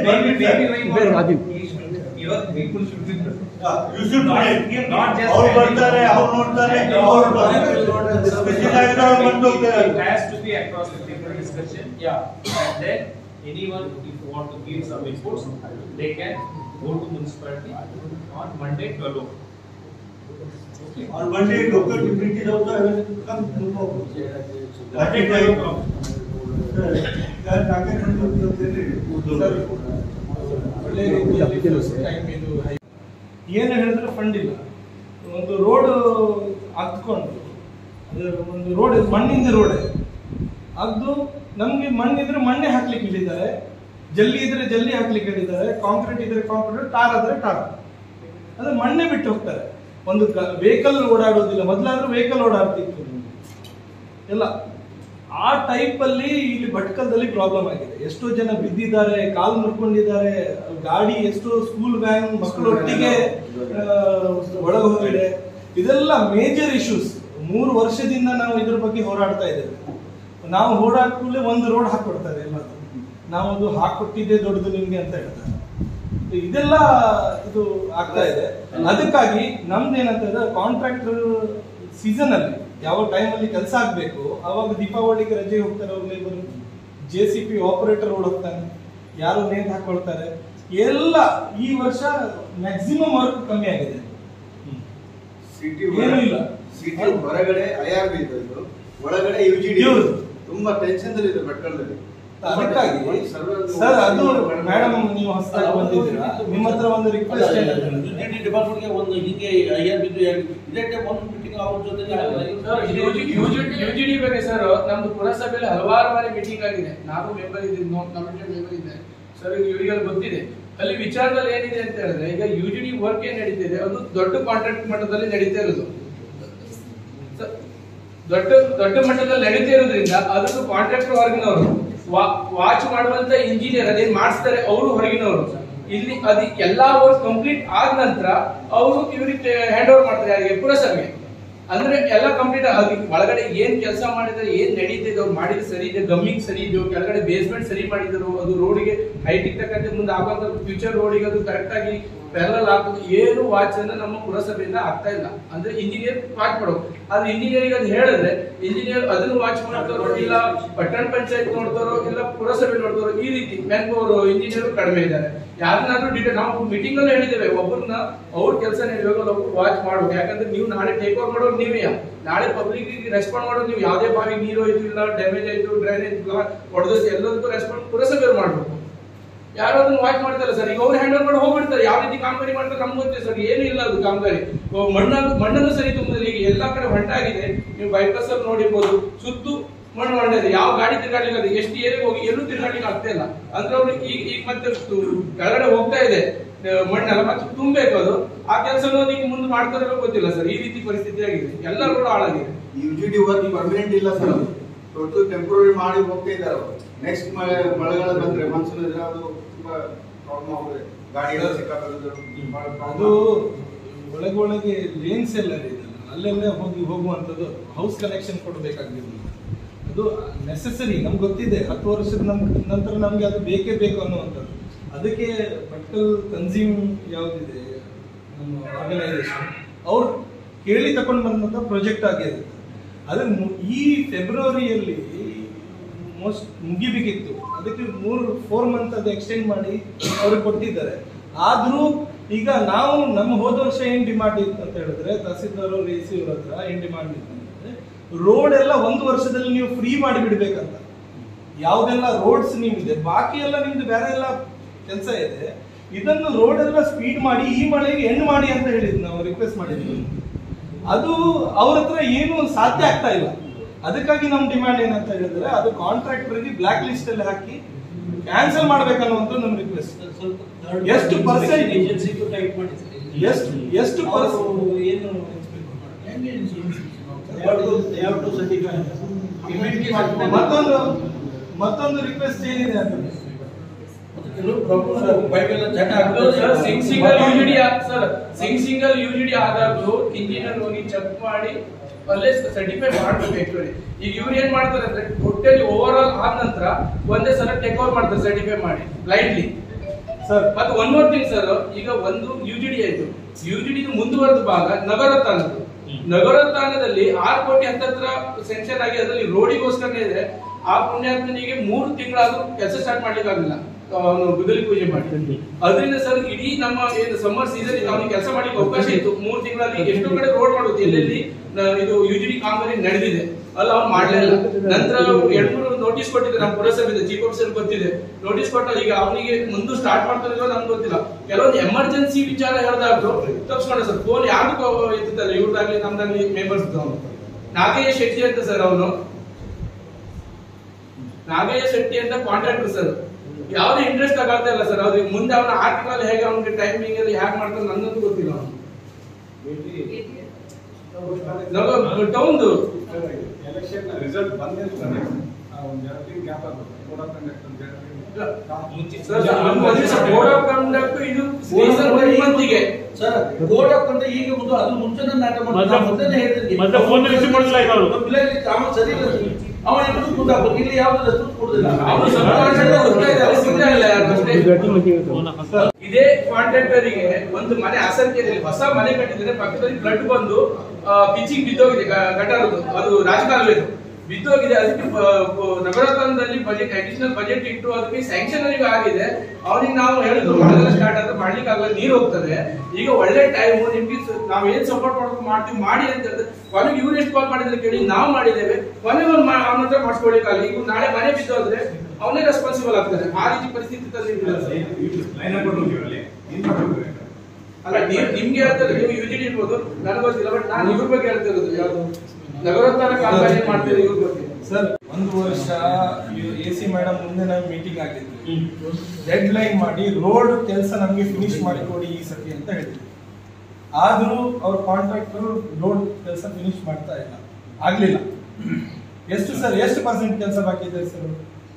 even people should be present. You should not just how ಬರ್ತಾರೆ how ನೋಡ್ತಾರೆ ಅವ್ರು specialised ಆಗಿ ಬಂದು it has to be across the table discussion. Yeah, and then anyone if you want to give some inputs they can go to municipality on Monday 12 o'clock. Okay, on Monday local communities also have come to know that is why ಏನು ಹೇಳಿದ್ರೆ fund ಇಲ್ಲ ಒಂದು road ಹಾಕ್ಕೊಂಡು ಅದು ಒಂದು road ಮಣ್ಣಿಂದ road ಅದು ನಮಗೆ ಮಣ್ಣಿದ್ರೆ ಮಣ್ಣೆ ಹಾಕ್ಲಿಕ್ಕೆ ಹೇಳಿದ್ದಾರೆ ಜಲ್ಲಿ ಇದ್ರೆ ಜಲ್ಲಿ ಹಾಕ್ಲಿಕ್ಕೆ ಹೇಳಿದ್ದಾರೆ ಕಾಂಕ್ರೀಟ್ ಇದ್ರೆ ಕಾಂಕ್ರೀಟ್ ಟಾರ್ ಆದ್ರೆ ಟಾರ್ ಅದು ಮಣ್ಣೆ ಬಿಟ್ಟು ಹೋಗ್ತಾರೆ ಒಂದು ವೆಹಿಕಲ್ ಓಡಾಡೋದಿಲ್ಲ ಮೊದಲಾದ್ರೂ ವೆಹಿಕಲ್ ಓಡಾಡ್ತಿತ್ತು ಎಲ್ಲ ಆ ಟೈಪ್ ಅಲ್ಲಿ ಇಲ್ಲಿ ಭಟ್ಕಲದಲ್ಲಿ ಪ್ರಾಬ್ಲಮ್ ಆಗಿದೆ ಎಷ್ಟೋ ಜನ ಬಿದ್ದಿದ್ದಾರೆ ಕಾಲು ಮುರ್ಕೊಂಡಿದ್ದಾರೆ ಗಾಡಿ ಎಷ್ಟೋ ಸ್ಕೂಲ್ ವ್ಯಾನ್ ಮಕ್ಕಳೊಟ್ಟಿಗೆ ಒಳಗೆ ಹೋಗಿದೆ ಇದೆಲ್ಲ ಮೇಜರ್ ಇಶ್ಯೂಸ್ 3 ವರ್ಷದಿಂದ ನಾವು ಇದ್ರ ಬಗ್ಗೆ ಹೋರಾಡ್ತಾ ಇದ್ದೇವೆ ನಾವು ಹೋರಾಡ್ಕೊಳ್ಳೆ ಒಂದು ರೋಡ್ ಹಾಕೊಡ್ತಾರೆ ಎಲ್ಲ ನಾವು ಅದು ಹಾಕೊಟ್ಟಿದ್ದೆ ದೊಡ್ಡದು ನಿಮ್ಗೆ ಅಂತ ಹೇಳ್ತಾರೆ ಇದೆಲ್ಲ ಇದು ಆಗ್ತಾ ಇದೆ ಅದಕ್ಕಾಗಿ ನಮ್ದು ಏನಂತ ಕಾಂಟ್ರಾಕ್ಟರ್ ಸೀಸನ್ ಅಲ್ಲಿ ಯಾವ ಟೈಮ್ ಅಲ್ಲಿ ಕೆಲಸ ಆಗ್ಬೇಕು ಅವಾಗ ದೀಪಾವಳಿಗೆ ರಜೆ ಹೋಗ್ತಾರೆ ಅವ್ರ ಲೇಬರ್ JCP ಆಪರೇಟರ್ ಓಡ್ ಹೋಗ್ತಾನೆ ಯಾರು ನೇತ್ ಹಾಕೊಳ್ತಾರೆ ಎಲ್ಲ ಈ ವರ್ಷ ಮ್ಯಾಕ್ಸಿಮಮ್ ವರ್ಕ್ ಕಮ್ಮಿ ಆಗಿದೆ. ಸಿಟಿ ಏನೂ ಇಲ್ಲ. ಸಿಟಿ ಹೊರಗಡೆ IRB ಇದ್ದು ಒಳಗಡೆ UGD ತುಂಬಾ ಟೆನ್ಷನ್ ಇದೆ ಭಟ್ಕಳದಲ್ಲಿ. ಅದಕ್ಕಾಗಿ ಸರ್ ಅದು ಮೇಡಮ್ ನೀವು ಹೊಸದಾಗಿ ಬಂದಿದ್ದೀರಾ, ನಿಮ್ಮ ಹತ್ರ ಒಂದು ರಿಕ್ವೆಸ್ಟ್ UGD ಡಿಪಾರ್ಟ್ಮೆಂಟ್ಗೆ ಒಂದು ಹಿಂಗೆ IRB ಇದೇ ಟೈಪ್ ಒಂದು ಮೀಟಿಂಗ್ ಅವ್ರ ಜೊತೆ UGD ಬಗ್ಗೆ ಸರ್ ನಮ್ದು ಪುರಸಭೆಯಲ್ಲಿ ಹಲವಾರು ಬಾರಿ ಮೀಟಿಂಗ್ ಆಗಿದೆ. ನಾನು ಮೆಂಬರ್ ಇದ್ದೀನಿ, ಕಮಿಟಿ ಮೆಂಬರ್ ಇದ್ದೆ ಸರ್, ಇವರಿಗೆಲ್ಲ ಗೊತ್ತಿದೆ. ಅಲ್ಲಿ ವಿಚಾರದಲ್ಲಿ ಏನಿದೆ ಅಂತ ಹೇಳಿದ್ರೆ, ಈಗ UGD ವರ್ಕ್ ಏನ್ ನಡೀತಿದೆ ಅದು ದೊಡ್ಡ ಕಾಂಟ್ರಾಕ್ಟ್ ಮಟ್ಟದಲ್ಲಿ ನಡೀತಾ ಇರೋದು, ದೊಡ್ಡ ಮಟ್ಟದಲ್ಲಿ ನಡೀತಾ ಇರೋದ್ರಿಂದ ಅದನ್ನು ಕಾಂಟ್ರಾಕ್ಟರ್ ಹೊರಗಿನವರು, ವಾಚ್ ಮಾಡುವಂತ ಇಂಜಿನಿಯರ್ ಅದೇನ್ ಮಾಡಿಸ್ತಾರೆ ಅವರು ಹೊರಗಿನವರು. ಇಲ್ಲಿ ಅದು ಎಲ್ಲಾ ವರ್ಕ್ ಕಂಪ್ಲೀಟ್ ಆದ ನಂತರ ಅವರು ಇವ್ರಿಗೆ ಹ್ಯಾಂಡ್ ಓವರ್ ಮಾಡ್ತಾರೆ, ಯಾರಿಗೆ? ಪುರಸಭೆಗೆ. ಅಂದ್ರೆ ಎಲ್ಲ ಕಂಪ್ಲೀಟ್ ಅದಕ್ಕೆ ಒಳಗಡೆ ಏನ್ ಕೆಲಸ ಮಾಡಿದ್ರೆ ಏನ್ ನಡೀತಿದೆ, ಅವ್ರು ಮಾಡಿದ್ರೆ ಸರಿ ಇದೆ, ಗಮ್ಮಿಂಗ್ ಸರಿ ಇದೆಯೋ, ಕೆಳಗಡೆ ಬೇಸ್ಮೆಂಟ್ ಸರಿ ಮಾಡಿದ್ರು, ಅದು ರೋಡಿಗೆ ಹೈಟ್ ಇರ್ತಕ್ಕಂಥ ಮುಂದೆ ಆಗುವಂತ ಫ್ಯೂಚರ್ ರೋಡಿಗೆ ಅದು ಕರೆಕ್ಟ್ ಆಗಿ ಪ್ಯಾರಲ್ ಹಾಕೋದು, ಏನು ವಾಚ್ ಅನ್ನ ನಮ್ಮ ಪುರಸಭೆಯಿಂದ ಆಗ್ತಾ ಇಲ್ಲ. ಅಂದ್ರೆ ಇಂಜಿನಿಯರ್ ವಾಚ್ ಮಾಡೋದು, ಆದ್ರೆ ಇಂಜಿನಿಯರಿಗೆ ಅದು ಹೇಳಿದ್ರೆ ಇಂಜಿನಿಯರ್ ಅದನ್ನು ವಾಚ್ ಮಾಡ್ತಾರೋ, ಇಲ್ಲ ಪಟ್ಟಣ ಪಂಚಾಯತ್ ನೋಡ್ತಾರೋ, ಇಲ್ಲ ಪುರಸಭೆ ನೋಡ್ತಾರೋ, ಈ ರೀತಿ ಮ್ಯಾನ್ ಪವರ್ ಇಂಜಿನಿಯರ್ ಕಡಿಮೆ ಇದ್ದಾರೆ. ಯಾರನ್ನಾದ್ರೂ ಡೀಟೇಲ್ ನಾವು ಮೀಟಿಂಗ್ ಅಲ್ಲಿ ಹೇಳಿದ್ದೇವೆ, ಒಬ್ಬರನ್ನ ಅವ್ರ ಕೆಲಸ ಇವಾಗ ವಾಚ್ ಮಾಡ್ಬೇಕು. ಯಾಕಂದ್ರೆ ನೀವು ನಾಳೆ ಟೇಕ್ ಓವರ್ ಮಾಡೋರು ನೀವೇ, ನಾಳೆ ಪಬ್ಲಿಕ್ ರೆಸ್ಪಾಂಡ್ ಮಾಡೋದು ನೀವು. ಯಾವುದೇ ಬಾವಿ ನೀರು ಹೋಯ್ತು, ಇಲ್ಲ ಡ್ಯಾಮೇಜ್ ಆಯ್ತು, ಡ್ರೈನೇಜ್ ಹೊಡೆದು ಎಲ್ಲದಕ್ಕೂ ರೆಸ್ಪಾಂಡ್ ಪುರಸಭೆ ಮಾಡ್ಬೇಕು. ಯಾರು ಅದನ್ನ ವಾಚ್ ಮಾಡ್ತಾರೆ ಸರ್, ಈಗ ಅವ್ರು ಹ್ಯಾಂಡ್ ಓವರ್ ಮಾಡಿ ಹೋಗ್ಬಿಡ್ತಾರೆ. ಯಾವ ರೀತಿ ಕಾಮಗಾರಿ ಮಾಡ್ತಾರೆ ನಮ್ಗೆ ಗೊತ್ತಿದೆ ಸರ್, ಏನು ಇಲ್ಲ ಅದು ಕಾಮಗಾರಿ. ಮಣ್ಣನ್ನು ಸರಿ ತುಂಬುದಿಲ್ಲ. ಈಗ ಎಲ್ಲಾ ಕಡೆ ಹೊಂಟಾಗಿದೆ, ನೀವು ಬೈಪಾಸ್ ಅಲ್ಲಿ ನೋಡಿರ್ಬೋದು, ಸುತ್ತು ಮಣ್ಣು ಹೊಂಟಿದೆ, ಯಾವ ಗಾಡಿ ತಿರ್ಗಾಡ್ಲಿಕ್ಕೆ, ಎಷ್ಟು ಏರಿಯಾಗೆ ಹೋಗಿ ಎಲ್ಲೂ ತಿರ್ಗಾಡ್ಲಿಕ್ಕೆ ಆಗ್ತಾ ಇಲ್ಲ. ಅಂದ್ರೆ ಅವ್ರು ಈಗ ಮತ್ತೆ ಕೆಳಗಡೆ ಹೋಗ್ತಾ ಇದೆ ಮಣ್ಣೆಲ್ಲ, ಮತ್ತೆ ತುಂಬಬೇಕು ಅದು. ಆ ಕೆಲಸ ಈಗ ಮುಂದೆ ಮಾಡ್ತಾರೋ ಗೊತ್ತಿಲ್ಲ ಸರ್, ಈ ರೀತಿ ಪರಿಸ್ಥಿತಿ ಆಗಿದೆ, ಎಲ್ಲ ರೋಡ್ ಹಾಳಾಗಿದೆ. UGD ವರ್ಕ್ ಪರ್ಮನೆಂಟ್ ಇಲ್ಲ ಸರ್, ಟೋಟಲ್ ಟೆಂಪರರಿ ಮಾಡಿ ಹೋಗ್ತಾ ಇದ್ದಾರೆ. ನೆಕ್ಸ್ಟ್ ಮಳೆಗಾಲ ಬಂದ್ರೆ ಮಾನ್ಸೂನ್ ಇದ್ರೆ ಅದು ತುಂಬಾ ಪ್ರಾಬ್ಲಮ್ ಆಗುತ್ತೆ, ಗಾಡಿ ಎಲ್ಲ ಸಿಕ್ಕಾಕೋದು. ಅದು ಒಳಗೆ ಲೇನ್ಸ್ ಎಲ್ಲ ಇದೆ, ಅಲ್ಲೆಲ್ಲ ಹೋಗುವಂಥದ್ದು ಹೌಸ್ ಕನೆಕ್ಷನ್ ಕೊಡಬೇಕಾಗಿರ್ಲಿಲ್ಲ. ಅದು ನೆಸೆಸರಿ, ನಮ್ಗೆ ಗೊತ್ತಿದೆ 10 ವರ್ಷದ ನಂತರ ನಮ್ಗೆ ಅದು ಬೇಕೇ ಬೇಕು ಅನ್ನುವಂಥದ್ದು. ಅದಕ್ಕೆ ಭಟ್ಕಲ್ ಕನ್ಸ್ಯೂಮ್ ಯಾವುದಿದೆ ನಮ್ಮ ಆರ್ಗನೈಸೇಷನ್, ಅವ್ರು ಕೇಳಿ ತಗೊಂಡು ಬಂದಂಥ ಪ್ರಾಜೆಕ್ಟ್ ಆಗಿದೆ. ಅದು ಈ ಫೆಬ್ರವರಿಯಲ್ಲಿ ಮೋಸ್ಟ್ ಮುಗಿಬೇಕಿತ್ತು, ಅದಕ್ಕೆ 4 ಮಂತ್ ಅದು ಎಕ್ಸ್ಟೆಂಡ್ ಮಾಡಿ ಅವ್ರಿಗೆ ಕೊಟ್ಟಿದ್ದಾರೆ. ಆದರೂ ಈಗ ನಾವು ನಮ್ಮ ಹೋದ ವರ್ಷ ಏನ್ ಡಿಮಾಂಡ್ ಇತ್ತು ಅಂತ ಹೇಳಿದ್ರೆ, ತಹಸೀಲ್ದಾರ್ ಅವರು AC ಅವ್ರ ಹತ್ರ ಏನ್ ಡಿಮಾಂಡ್ ಇತ್ತು ಅಂತಂದ್ರೆ, ರೋಡ್ ಎಲ್ಲ 1 ವರ್ಷದಲ್ಲಿ ನೀವು ಫ್ರೀ ಮಾಡಿ ಬಿಡ್ಬೇಕಂತ. ಯಾವ್ದೆಲ್ಲ ರೋಡ್ಸ್ ನಿಮ್ದೆ, ಬಾಕಿ ಎಲ್ಲ ನಿಮ್ದು ಬೇರೆ ಎಲ್ಲ ಕೆಲಸ ಇದೆ, ಇದನ್ನು ರೋಡ್ ಎಲ್ಲ ಸ್ಪೀಡ್ ಮಾಡಿ ಈ ಮಳೆಗೆ ಎಂಡ್ ಮಾಡಿ ಅಂತ ಹೇಳಿದ್ವಿ, ನಾವು ರಿಕ್ವೆಸ್ಟ್ ಮಾಡಿದ್ವಿ. ಅದು ಅವ್ರ ಹತ್ರ ಏನು ಸಾಧ್ಯ ಆಗ್ತಾ ಇಲ್ಲ. ಅದಕ್ಕಾಗಿ ನಮ್ಮ ಡಿಮ್ಯಾಂಡ್ ಏನಂತ ಹೇಳಿದ್ರೆ, ಅದು ಕಾಂಟ್ರಾಕ್ಟರ್ಗೆ ಬ್ಲಾಕ್ ಲಿಸ್ಟ್ ಅಲ್ಲಿ ಹಾಕಿ ಕ್ಯಾನ್ಸಲ್ ಮಾಡ್ಬೇಕನ್ನುವಂತ ನಮ್ಮ ರಿಕ್ವೆಸ್ಟ್. ಎಷ್ಟು ಪರ್ಸೆಂಟ್ ಎಷ್ಟು ಮತ್ತೊಂದು ರಿಕ್ವೆಸ್ಟ್ ಏನಿದೆ ಅಂತಂದ್ರೆ, ಸಿಂಗಲ್ UGD ಆದಾಗ್ಲೂ ಇಂಜಿನಿಯರ್ ಹೋಗಿ ಚೆಕ್ ಮಾಡಿ ಅಲ್ಲೇ ಸರ್ಟಿಫೈ ಮಾಡ್ಬೇಕು. ಆಕ್ಚುಲಿ ಈಗ ಇವ್ರು ಏನ್ ಮಾಡ್ತಾರೆ ಅಂದ್ರೆ, ಟೋಟಲಿ ಓವರ್ ಆಲ್ ಆದ ನಂತರ ಒಂದೇ ಸಲ ಟೇಕ್ ಓವರ್ ಮಾಡ್ತಾರೆ ಸರ್ಟಿಫೈ ಮಾಡಿ ಬ್ಲೈಂಡ್ಲಿ. ಮತ್ತೆ ಒನ್ ಮೋರ್ ಥಿಂಗ್ ಸರ್, ಈಗ ಒಂದು UGD ಆಯ್ತು, UGD ಮುಂದುವರೆದ ಭಾಗ ನಗರೋತ್ಥಾನದಲ್ಲಿ 6 ಕೋಟಿ ಹತ್ತತ್ರ ಸೆಂಕ್ಷನ್ ಆಗಿ ಅದರಲ್ಲಿ ರೋಡಿಗೋಸ್ಕರ ಇದೆ. ಆ ಪುಣ್ಯಾತ್ಮನಿಗೆ 3 ತಿಂಗಳಾದ್ರೂ ಕೆಲಸ ಸ್ಟಾರ್ಟ್ ಮಾಡ್ಲಿಕ್ಕೆ ಆಗಿಲ್ಲ, ಗುದ್ದಲಿ ಪೂಜೆ ಮಾಡಿ. ಅದರಿಂದ ಸರ್ ಇಡೀ ನಮ್ಮ ಏನು ಸಮ್ಮರ್ ಸೀಸನ್ ಅವ್ನಿಗೆ ಕೆಲಸ ಮಾಡ್ಲಿಕ್ಕೆ ಅವಕಾಶ ಇತ್ತು. 3 ತಿಂಗಳಲ್ಲಿ ಎಷ್ಟೋ ಕಡೆ ರೋಡ್ ಮಾಡುದು, ಎಲ್ಲೆಲ್ಲಿ ಇದು UGD ಕಾಮಗಾರಿ ನಡೆದಿದೆ ಅಲ್ಲ ಅವ್ನು ಮಾಡ್ಲೇ ಇಲ್ಲ. ನಂತರ 2-3 ನೋಟಿಸ್ ಕೊಟ್ಟಿದೆ ನಮ್ಮ ಪುರಸಭೆ, ಚೀಫ್ ಆಫೀಸರ್ ಗೊತ್ತಿದೆ, ನೋಟಿಸ್ ಕೊಟ್ಟ. ಈಗ ಅವನಿಗೆ ಮುಂದೆ ಸ್ಟಾರ್ಟ್ ಮಾಡ್ತಾರೋ ನಮ್ಗೆ ಗೊತ್ತಿಲ್ಲ. ಕೆಲವೊಂದು ಎಮರ್ಜೆನ್ಸಿ ವಿಚಾರ ಹೇಳಿದಾದ್ರು ತಪ್ಪಿಸ್ಕೊಂಡ ಸರ್. ಫೋನ್ ಯಾರು ಎತ್ತಲ್ಲ, ಇವ್ರದಾಗ್ಲಿ ನಮ್ದಾಗ್ಲಿ ಮೆಂಬರ್ಸ್. ನಾಗೇಶ್ ಶೆಟ್ಟಿ ಅಂತ ಸರ್, ಅವನು ನಾಗೇಶ್ ಶೆಟ್ಟಿ ಅಂತ ಕಾಂಟ್ರಾಕ್ಟರ್ ಸರ್, ಯಾವ್ದು ಇಂಟ್ರೆಸ್ಟ್ ತಗೊಳ್ತಾ ಇಲ್ಲ ಸರ್. ಅವ್ರಿಗೆ ಮುಂದೆ ಅವನ ಆರ್ಟಿಕಲ್ ಹೇಗೆ ಅವ್ನಿಗೆ ಟೈಮಿಂಗ್ ಅಲ್ಲಿ ಹೇಗೆ ಮಾಡ್ತಾರೆ ನನ್ನದು ಗೊತ್ತಿಲ್ಲ. ಟೌನ್ದು ಎಲೆಕ್ಷನ್ ರಿಸಲ್ಟ್ ಬಂದಿರ್ತಾರೆ, ಕೋಡ್ ಆಫ್ ಕಂಡಕ್ಟ್ ಇದು ಸೀಸನ್ 1 ಮಂತಿಗೆ ಸರ್. ಕೋಡ್ ಆಫ್ ಕಂಡಕ್ಟ್ ಈಗ ಮುಂದೆ ಅದು ಮುಂಚೆನೇ ನಾಟ ಮಾಡ್ತಾರೆ, ಮೊದಲೇ ಹೇಳ್ತೀನಿ. ಮತ್ತೆ ಫೋನ್ ರಿಸೀವ್ ಮಾಡಿಲ್ಲ ಈಗ ಅವರು ಬಿಲಲ್ಲಿ ಕಾಮ ಸರಿ ಇಲ್ಲ, ಅವನ ಇನ್ನೂ ಮುಂದೆ ಹಾಕೋದು. ಇಲ್ಲಿ ಯಾವ್ದು ರೆಸ್ಪಾನ್ಸ್ ಕೊಡುದಿಲ್ಲ. ಇದೇ ಕಾಂಟ್ರಾಕ್ಟರಿಗೆ ಒಂದು ಮನೆ ಅಸಂಖ್ಯದಲ್ಲಿ ಹೊಸ ಮನೆ ಕಟ್ಟಿದ್ರೆ, ಪಕ್ಕದಲ್ಲಿ ಫ್ಲಡ್ ಬಂದು ಪಿಚಿಂಗ್ ಬಿದ್ದೋಗಿದೆ ಗಟಾರದು, ಅದು ರಾಜಕಾಲುವೆ. ಬಿದ್ದೋಗಿದೆ. ಅದಕ್ಕೆ ನಗರೋತ್ಥಾನದಲ್ಲಿ ಬಜೆಟ್ ಅಡಿಷನಲ್ ಬಜೆಟ್ ಇಟ್ಟು ಅದಕ್ಕೆ ಸ್ಯಾಂಕ್ಷನ್ ಆಗಿದೆ. ಅವನಿಗೆ ನಾವು ಹೇಳಿದ್ರು ಮಳೆಗಾಲ ಸ್ಟಾರ್ಟ್ ಆದ್ರೆ ಮಾಡ್ಲಿಕ್ಕೆ ಆಗಲ್ಲ, ನೀರು ಹೋಗ್ತದೆ, ಈಗ ಒಳ್ಳೆ ಟೈಮ್, ನಿಮ್ಗೆ ನಾವ್ ಏನ್ ಸಪೋರ್ಟ್ ಮಾಡ್ತೀವಿ ಮಾಡಿ ಅಂತ ಹೇಳಿದ್ರೆ ಕೊನೆಗೆ ಇವ್ರು ಎಷ್ಟು ಕಾಲ್ ಮಾಡಿದ್ರೆ ಕೇಳಿ ನಾವು ಮಾಡಿದ್ದೇವೆ. ಕೊನೆಗೆ ಅವನ ಹತ್ರ ಮಾಡಿಸ್ಕೊಳ್ಳಿಕ್ಕಾಗಲ್ಲ. ಈಗ ನಾಳೆ ಮನೆ ಬಿದ್ದೋದ್ರೆ ಅವನೇ ರೆಸ್ಪಾನ್ಸಿಬಲ್ ಆಗ್ತಾನೆ. ಆ ರೀತಿ ಪರಿಸ್ಥಿತಿ ತಂದಿಲ್ಲ. ಅಲ್ಲ ನಿಮ್ಗೆ ಹೇಳ್ತಾರೆ, ನೀವು ಯುಜಿಡಿ ಇರ್ಬೋದು, ನನಗೆ ಗೊತ್ತಿಲ್ಲ. ಬಟ್ ನಾನು ಇವ್ರ ಬಗ್ಗೆ ಹೇಳ್ತಾ ಇರೋದು ಯಾವುದು ನಗರೋತ್ಥಾನ ಕಾಂಪನಿ ಮಾಡ್ತೀವಿ ಇವ್ರ ಬಗ್ಗೆ. ಸರ್, 1 ವರ್ಷ AC ಮೇಡಮ್ ಮುಂದೆ ನಮ್ಗೆ ಮೀಟಿಂಗ್ ಆಗಿತ್ತು, ಡೆಡ್ ಲೈನ್ ಮಾಡಿ ರೋಡ್ ಕೆಲಸ ನಮ್ಗೆ ಫಿನಿಶ್ ಮಾಡಿ ಕೊಡಿ ಈ ಸತಿ ಅಂತ ಹೇಳಿದ್ರು. ಆದ್ರೂ ಅವ್ರ ಕಾಂಟ್ರಾಕ್ಟರ್ ರೋಡ್ ಕೆಲಸ ಫಿನಿಶ್ ಮಾಡ್ತಾ ಇಲ್ಲ, ಆಗ್ಲಿಲ್ಲ. ಎಷ್ಟು ಸರ್, ಎಷ್ಟು ಪರ್ಸೆಂಟ್ ಕೆಲಸ ಬಾಕಿ ಇದೆ ಸರ್?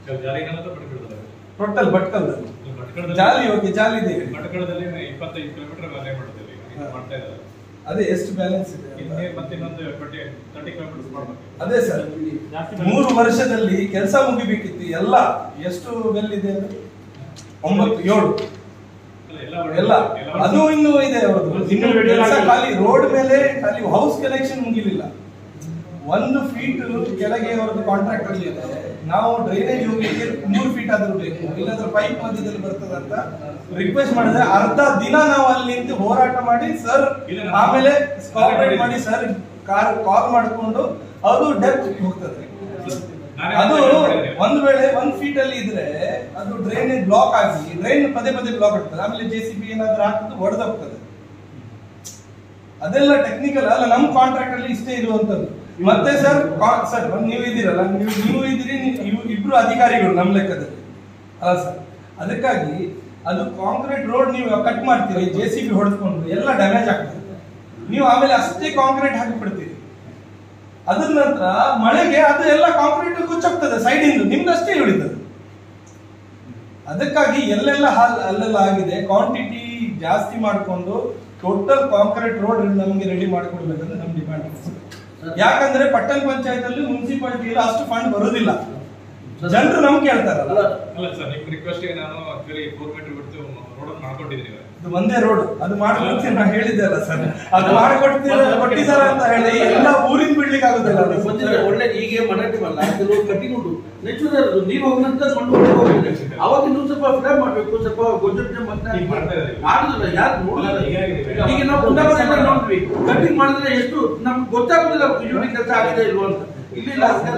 ಟೋಟಲ್ ಭಟ್ಕಳದಲ್ಲಿ ಜಾಲಿ, ಓಕೆ ಜಾಲಿ ಇದೆ, 25 ಕಿಲೋಮೀಟರ್ ಮಾಡ್ತಾ ಇದ್ದಾರೆ. ಅದೇ ಎಷ್ಟು ಬ್ಯಾಲೆನ್ಸ್ ಇದೆ? ಮತ್ತೆ ಇನ್ನೊಂದು 30 ಕಿಲೋಮೀಟರ್ ಮಾಡ್ಬೇಕು. ಅದೇ ಸರ್, 3 ವರ್ಷದಲ್ಲಿ ಕೆಲಸ ಮುಗಿಬೇಕಿತ್ತು ಎಲ್ಲ. ಎಷ್ಟು ಬೆಲ್ ಇದೆ? 9, 7 ಎಲ್ಲ. ಅದು ಇನ್ನೂ ಇದೆ ಅವ್ರದ್ದು. ಇನ್ನು ಕೆಲಸ ಖಾಲಿ ರೋಡ್ ಮೇಲೆ ಖಾಲಿ ಹೌಸ್ ಕನೆಕ್ಷನ್ ಮುಗಿಲಿಲ್ಲ. 1 ಫೀಟ್ ಕೆಳಗೆ ಅವ್ರದ್ದು ಕಾಂಟ್ರಾಕ್ಟ್ ಅಲ್ಲಿ ಇದೆ. ನಾವು ಡ್ರೈನೇಜ್ ಹೋಗ್ಲಿಕ್ಕೆ 3 ಫೀಟ್ ಆದ್ರೂ ಬೇಕು, ಇಲ್ಲಾಂದ್ರೆ ಪೈಪ್ ಮಧ್ಯದಲ್ಲಿ ಬರ್ತದೆ ಅಂತ ರಿಕ್ವೆಸ್ಟ್ ಮಾಡಿದ್ರೆ ಅರ್ಧ ದಿನ ನಾವು ಅಲ್ಲಿ ನಿಂತು ಹೋರಾಟ ಮಾಡಿ ಸರ್, ಆಮೇಲೆ ಕೋಆಪರೇಟ್ ಮಾಡಿ ಸರ್ ಕಾಲ್ ಮಾಡಿಕೊಂಡು ಅದು ಡೆಪ್ತ್ ಹೋಗ್ತದೆ. ಅದು ಒಂದು ವೇಳೆ 1 ಫೀಟ್ ಅಲ್ಲಿ ಇದ್ರೆ ಅದು ಡ್ರೈನೇಜ್ ಬ್ಲಾಕ್ ಆಗಿ ಡ್ರೈನ್ ಪದೇ ಪದೇ ಬ್ಲಾಕ್ ಆಗ್ತದೆ. ಆಮೇಲೆ JCB ಏನಾದ್ರೂ ಹಾಕಿದ್ದು ಒಡೆದೋಗ್ತದೆ. ಅದೆಲ್ಲ ಟೆಕ್ನಿಕಲ್ ಅಲ್ಲ, ನಮ್ ಕಾಂಟ್ರಾಕ್ಟ್ ಅಲ್ಲಿ ಇಷ್ಟೇ ಇರುವಂತದ್ದು. ಮತ್ತೆ ಸರ್, ನೀವು ಇದ್ದೀರಲ್ಲ, ನೀವು ಇದ್ದೀರಿ, ಇಬ್ರು ಅಧಿಕಾರಿಗಳು ನಮ್ಮ ಲೆಕ್ಕದಲ್ಲಿ ಅಲ್ಲ ಸರ್. ಅದಕ್ಕಾಗಿ ಅದು ಕಾಂಕ್ರೀಟ್ ರೋಡ್ ನೀವು ಕಟ್ ಮಾಡ್ತೀರಿ, JCB ಹೊಡೆದ್ಕೊಂಡು ಎಲ್ಲ ಡ್ಯಾಮೇಜ್ ಆಗ್ತದೆ. ನೀವು ಆಮೇಲೆ ಅಷ್ಟೇ ಕಾಂಕ್ರೀಟ್ ಹಾಕಿಬಿಡ್ತೀರಿ. ಅದ್ರ ನಂತರ ಮಳೆಗೆ ಅದು ಎಲ್ಲ ಕಾಂಕ್ರೀಟ್ ಕುಚ್ಚೋಗ್ತದೆ ಸೈಡ್ ಇಂದ, ನಿಮ್ದಷ್ಟೇ ಉಳಿತದೆ. ಅದಕ್ಕಾಗಿ ಎಲ್ಲೆಲ್ಲ ಅಲ್ಲೆಲ್ಲ ಆಗಿದೆ, ಕ್ವಾಂಟಿಟಿ ಜಾಸ್ತಿ ಮಾಡಿಕೊಂಡು ಟೋಟಲ್ ಕಾಂಕ್ರೀಟ್ ರೋಡ್ ನಮಗೆ ರೆಡಿ ಮಾಡಿಕೊಡ್ಬೇಕಂದ್ರೆ ನಮ್ ಡಿಮ್ಯಾಂಡ್. ಯಾಕಂದ್ರೆ ಪಟ್ಟಣ ಪಂಚಾಯತ್ ಅಲ್ಲಿ ಮುನ್ಸಿಪಾಲಿಟಿ ಅಷ್ಟು ಫಂಡ್ ಬರೋದಿಲ್ಲ, ಜನರು ನಮ್ಗೆ ಕೇಳ್ತಾರಲ್ಲ. ಅಲ್ಲ ಸರ್, ನಿಮ್ ರಿಕ್ವೆಸ್ಟ್ ನಾನು ಆಕ್ಚುಲಿ 4 ಮೀಟರ್ ಬಿಟ್ಟು ರೋಡ್ ಮಾಡ್ಕೊಂಡಿದ್ದೀನಿ. ಇದು ಒಂದೇ ರೋಡ್, ಅದು ಮಾಡ್ಕೊಡ್ತೀನಿ ನಾ ಹೇಳಿದ್ದೆ ಅಲ್ಲ ಸರ್, ಅದು ಕೊಟ್ಟಿದ್ದಾರೆ ಅಂತ ಹೇಳಿ ಎಲ್ಲ ಊರಿನ ಬಿಡ್ಲಿಕ್ಕೆ ಆಗುದಿಲ್ಲ. ಒಳ್ಳೆ ಈಗ ಮರಾಠಿವಲ್ಲ, ರೋಡ್ ಕಟ್ಟಿಂಗ್ ಉಂಟು, ನೆಚ್ಚುದಾರ ನೀರು ಹೋಗಿನಂತ ಮಣ್ಣು ಹೋಗಿದೆ. ಅವಾಗ ನೀವು ಸ್ವಲ್ಪ ಫ್ಲೇಮ್ ಮಾಡ್ಬೇಕು, ಸ್ವಲ್ಪ ಗೊಜ್ಜೆ ಮಾಡುದಿಲ್ಲ, ಯಾರು ನೋಡಿಲ್ಲ. ಈಗ ನಾವು ಕುಂದಾಪುರ ನೋಡ್ತೀವಿ, ಕಟ್ಟಿಂಗ್ ಮಾಡಿದ್ರೆ ಎಷ್ಟು ನಮ್ಗೆ ಗೊತ್ತಾಗುದಿಲ್ಲ ಯೂನಿಟ್ ಕೆಲಸ ಆಗಿದೆ ಇಲ್ವ ಅಂತ. ಇಲ್ಲಿ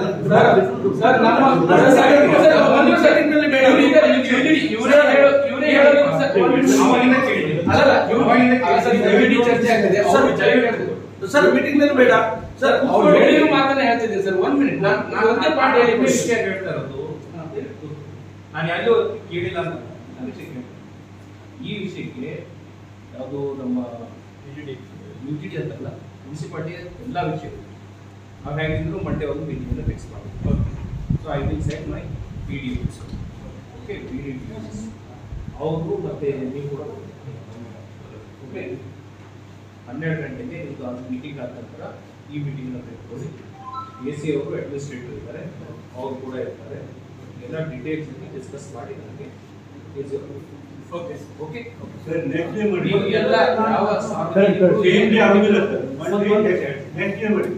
ಸರ್ ಮೀಟಿಂಗ್ ನಲ್ಲಿ ಬೇಡ ಸರ್, ಮಾತನ್ನ ಹೇಳ್ತಿದ್ದೆ ಸರ್. 1 ಮಿನಿಟ್, ನಾನು ಒಂದೇ ಪಾಯಿಂಟ್ ಹೇಳಿ ವಿಷಯ ಹೇಳ್ತಾ ಇರೋದು. ನಾನು ಯಾರಿಗೂ ಕೇಳಿಲ್ಲ ಅಂತ ಈ ವಿಷಯಕ್ಕೆ ಯಾವುದು ನಮ್ಮ UGD ಅಂತಲ್ಲ, ಮುನ್ಸಿಪಾಲಿಟಿ ಎಲ್ಲ ವಿಷಯಗಳು ನಾವು ಹೇಗಿದ್ರು ಮಂಡೇ ಒಂದು ಮೀಟಿಂಗ್ ಫಿಕ್ಸ್ ಮಾಡ್ತೀವಿ. So I will send my PDOs. Okay, PDOs ಅವರು ಮತ್ತೆ ನೀವು ಕೂಡ ಓಕೆ 12 ಗಂಟೆಗೆ ಇದು ಮೀಟಿಂಗ್ ಆದ ನಂತರ ಈ ಮೀಟಿಂಗ್ನ ತೆಗೆದುಕೊಳ್ಳಿ. AC ಅವರು ಅಡ್ಮಿನಿಸ್ಟ್ರೇಟಿವ್ ಇದ್ದಾರೆ, ಅವರು ಕೂಡ ಇರ್ತಾರೆ. ಎಲ್ಲ ಡೀಟೇಲ್ಸ್ ಡಿಸ್ಕಸ್ ಮಾಡಿ ನನಗೆ okay okay sir next day ಮಾಡಿ. ಎಲ್ಲ ಯಾವ ಸೇಮ್ ಡೇ ಆಗುದಿಲ್ಲ ಸರ್, ನೆಕ್ಸ್ಟ್ ಡೇ ಮಾಡಿ.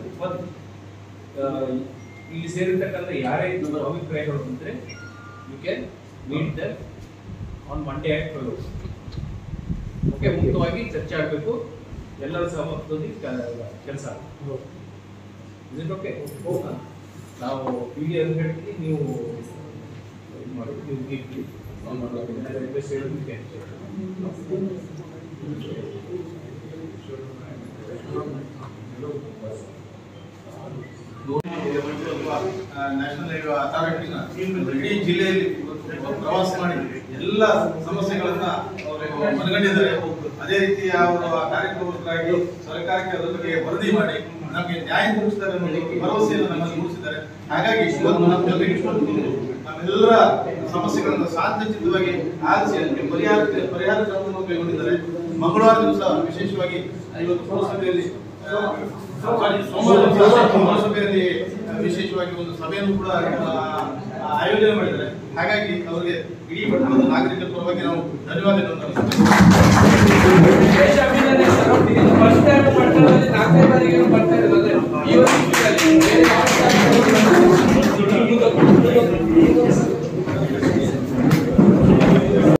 ಇಲ್ಲಿ ಸೇರಿರ್ತಕ್ಕಂಥ ಯಾರೇ ಅಭಿಪ್ರಾಯಗಳು ಬಂದ್ರೆ you can meet them on Monday at 12. Okay, ಮುಕ್ತವಾಗಿ ಚರ್ಚೆ ಆಗಬೇಕು, ಎಲ್ಲರ ಸಹಮತದಲ್ಲಿ ಕೆಲಸ ಓಕೆ. ನಾವು PD ಅಂತ ಹೇಳ್ತೀವಿ, ನೀವು ಇದು ಮಾಡಿ, ನೀವು ಗೀರ್ತೀವಿ ರಿಕ್ವೆಸ್ಟ್ ಹೇಳಿ ನ್ಯಾಷನಲ್ ಹೈವೇ ಅಥಾರಿಟಿನ ಇಡೀ ಜಿಲ್ಲೆಯಲ್ಲಿ ಪ್ರವಾಸ ಮಾಡಿ ಎಲ್ಲ ಸಮಸ್ಯೆಗಳನ್ನ ಅವರು ಮನಗಂಡಿದ್ದಾರೆ. ಅದೇ ರೀತಿ ಅವರು ಕಾರ್ಯಕ್ರಮಕ್ಕಾಗಿ ಸರ್ಕಾರಕ್ಕೆ ಅದರ ಬಗ್ಗೆ ವರದಿ ಮಾಡಿ ನಮಗೆ ನ್ಯಾಯ ಕೊಡಿಸ್ತಾರೆ ಅನ್ನೋ ಭರವಸೆಯನ್ನು ನಮ್ಮಲ್ಲಿ ಮೂಡಿಸಿದ್ದಾರೆ. ಹಾಗಾಗಿ ಇವತ್ತು ನಮ್ಮೆಲ್ಲರ ಸಮಸ್ಯೆಗಳನ್ನು ಶಾಂತಚಿತ್ತವಾಗಿ ಆಲಿಸಿ ಅದಕ್ಕೆ ಪರಿಹಾರ ಕ್ರಮವನ್ನು ಕೈಗೊಂಡಿದ್ದಾರೆ. ಮಂಗಳವಾರ ದಿವಸ ವಿಶೇಷವಾಗಿ ಇವತ್ತು ಪುರಸಭೆಯಲ್ಲಿ ಸಭೆಯಲ್ಲಿ ವಿಶೇಷವಾಗಿ ಒಂದು ಸಭೆಯನ್ನು ಕೂಡ ಆಯೋಜನೆ ಮಾಡಿದ್ದಾರೆ. ಹಾಗಾಗಿ ಅವರಿಗೆ ಇಡೀ ಪಟ್ಟಣದ ನಾಗರಿಕರ ಪರವಾಗಿ ನಾವು ಧನ್ಯವಾದಗಳನ್ನು ಫಸ್ಟ್ ಟೈಮ್ ಪಟ್ಟಣದಲ್ಲಿ 4ನೇ ಬಾರಿಗೆ ಬರ್ತಾ ಇದ್ದಾರೆ.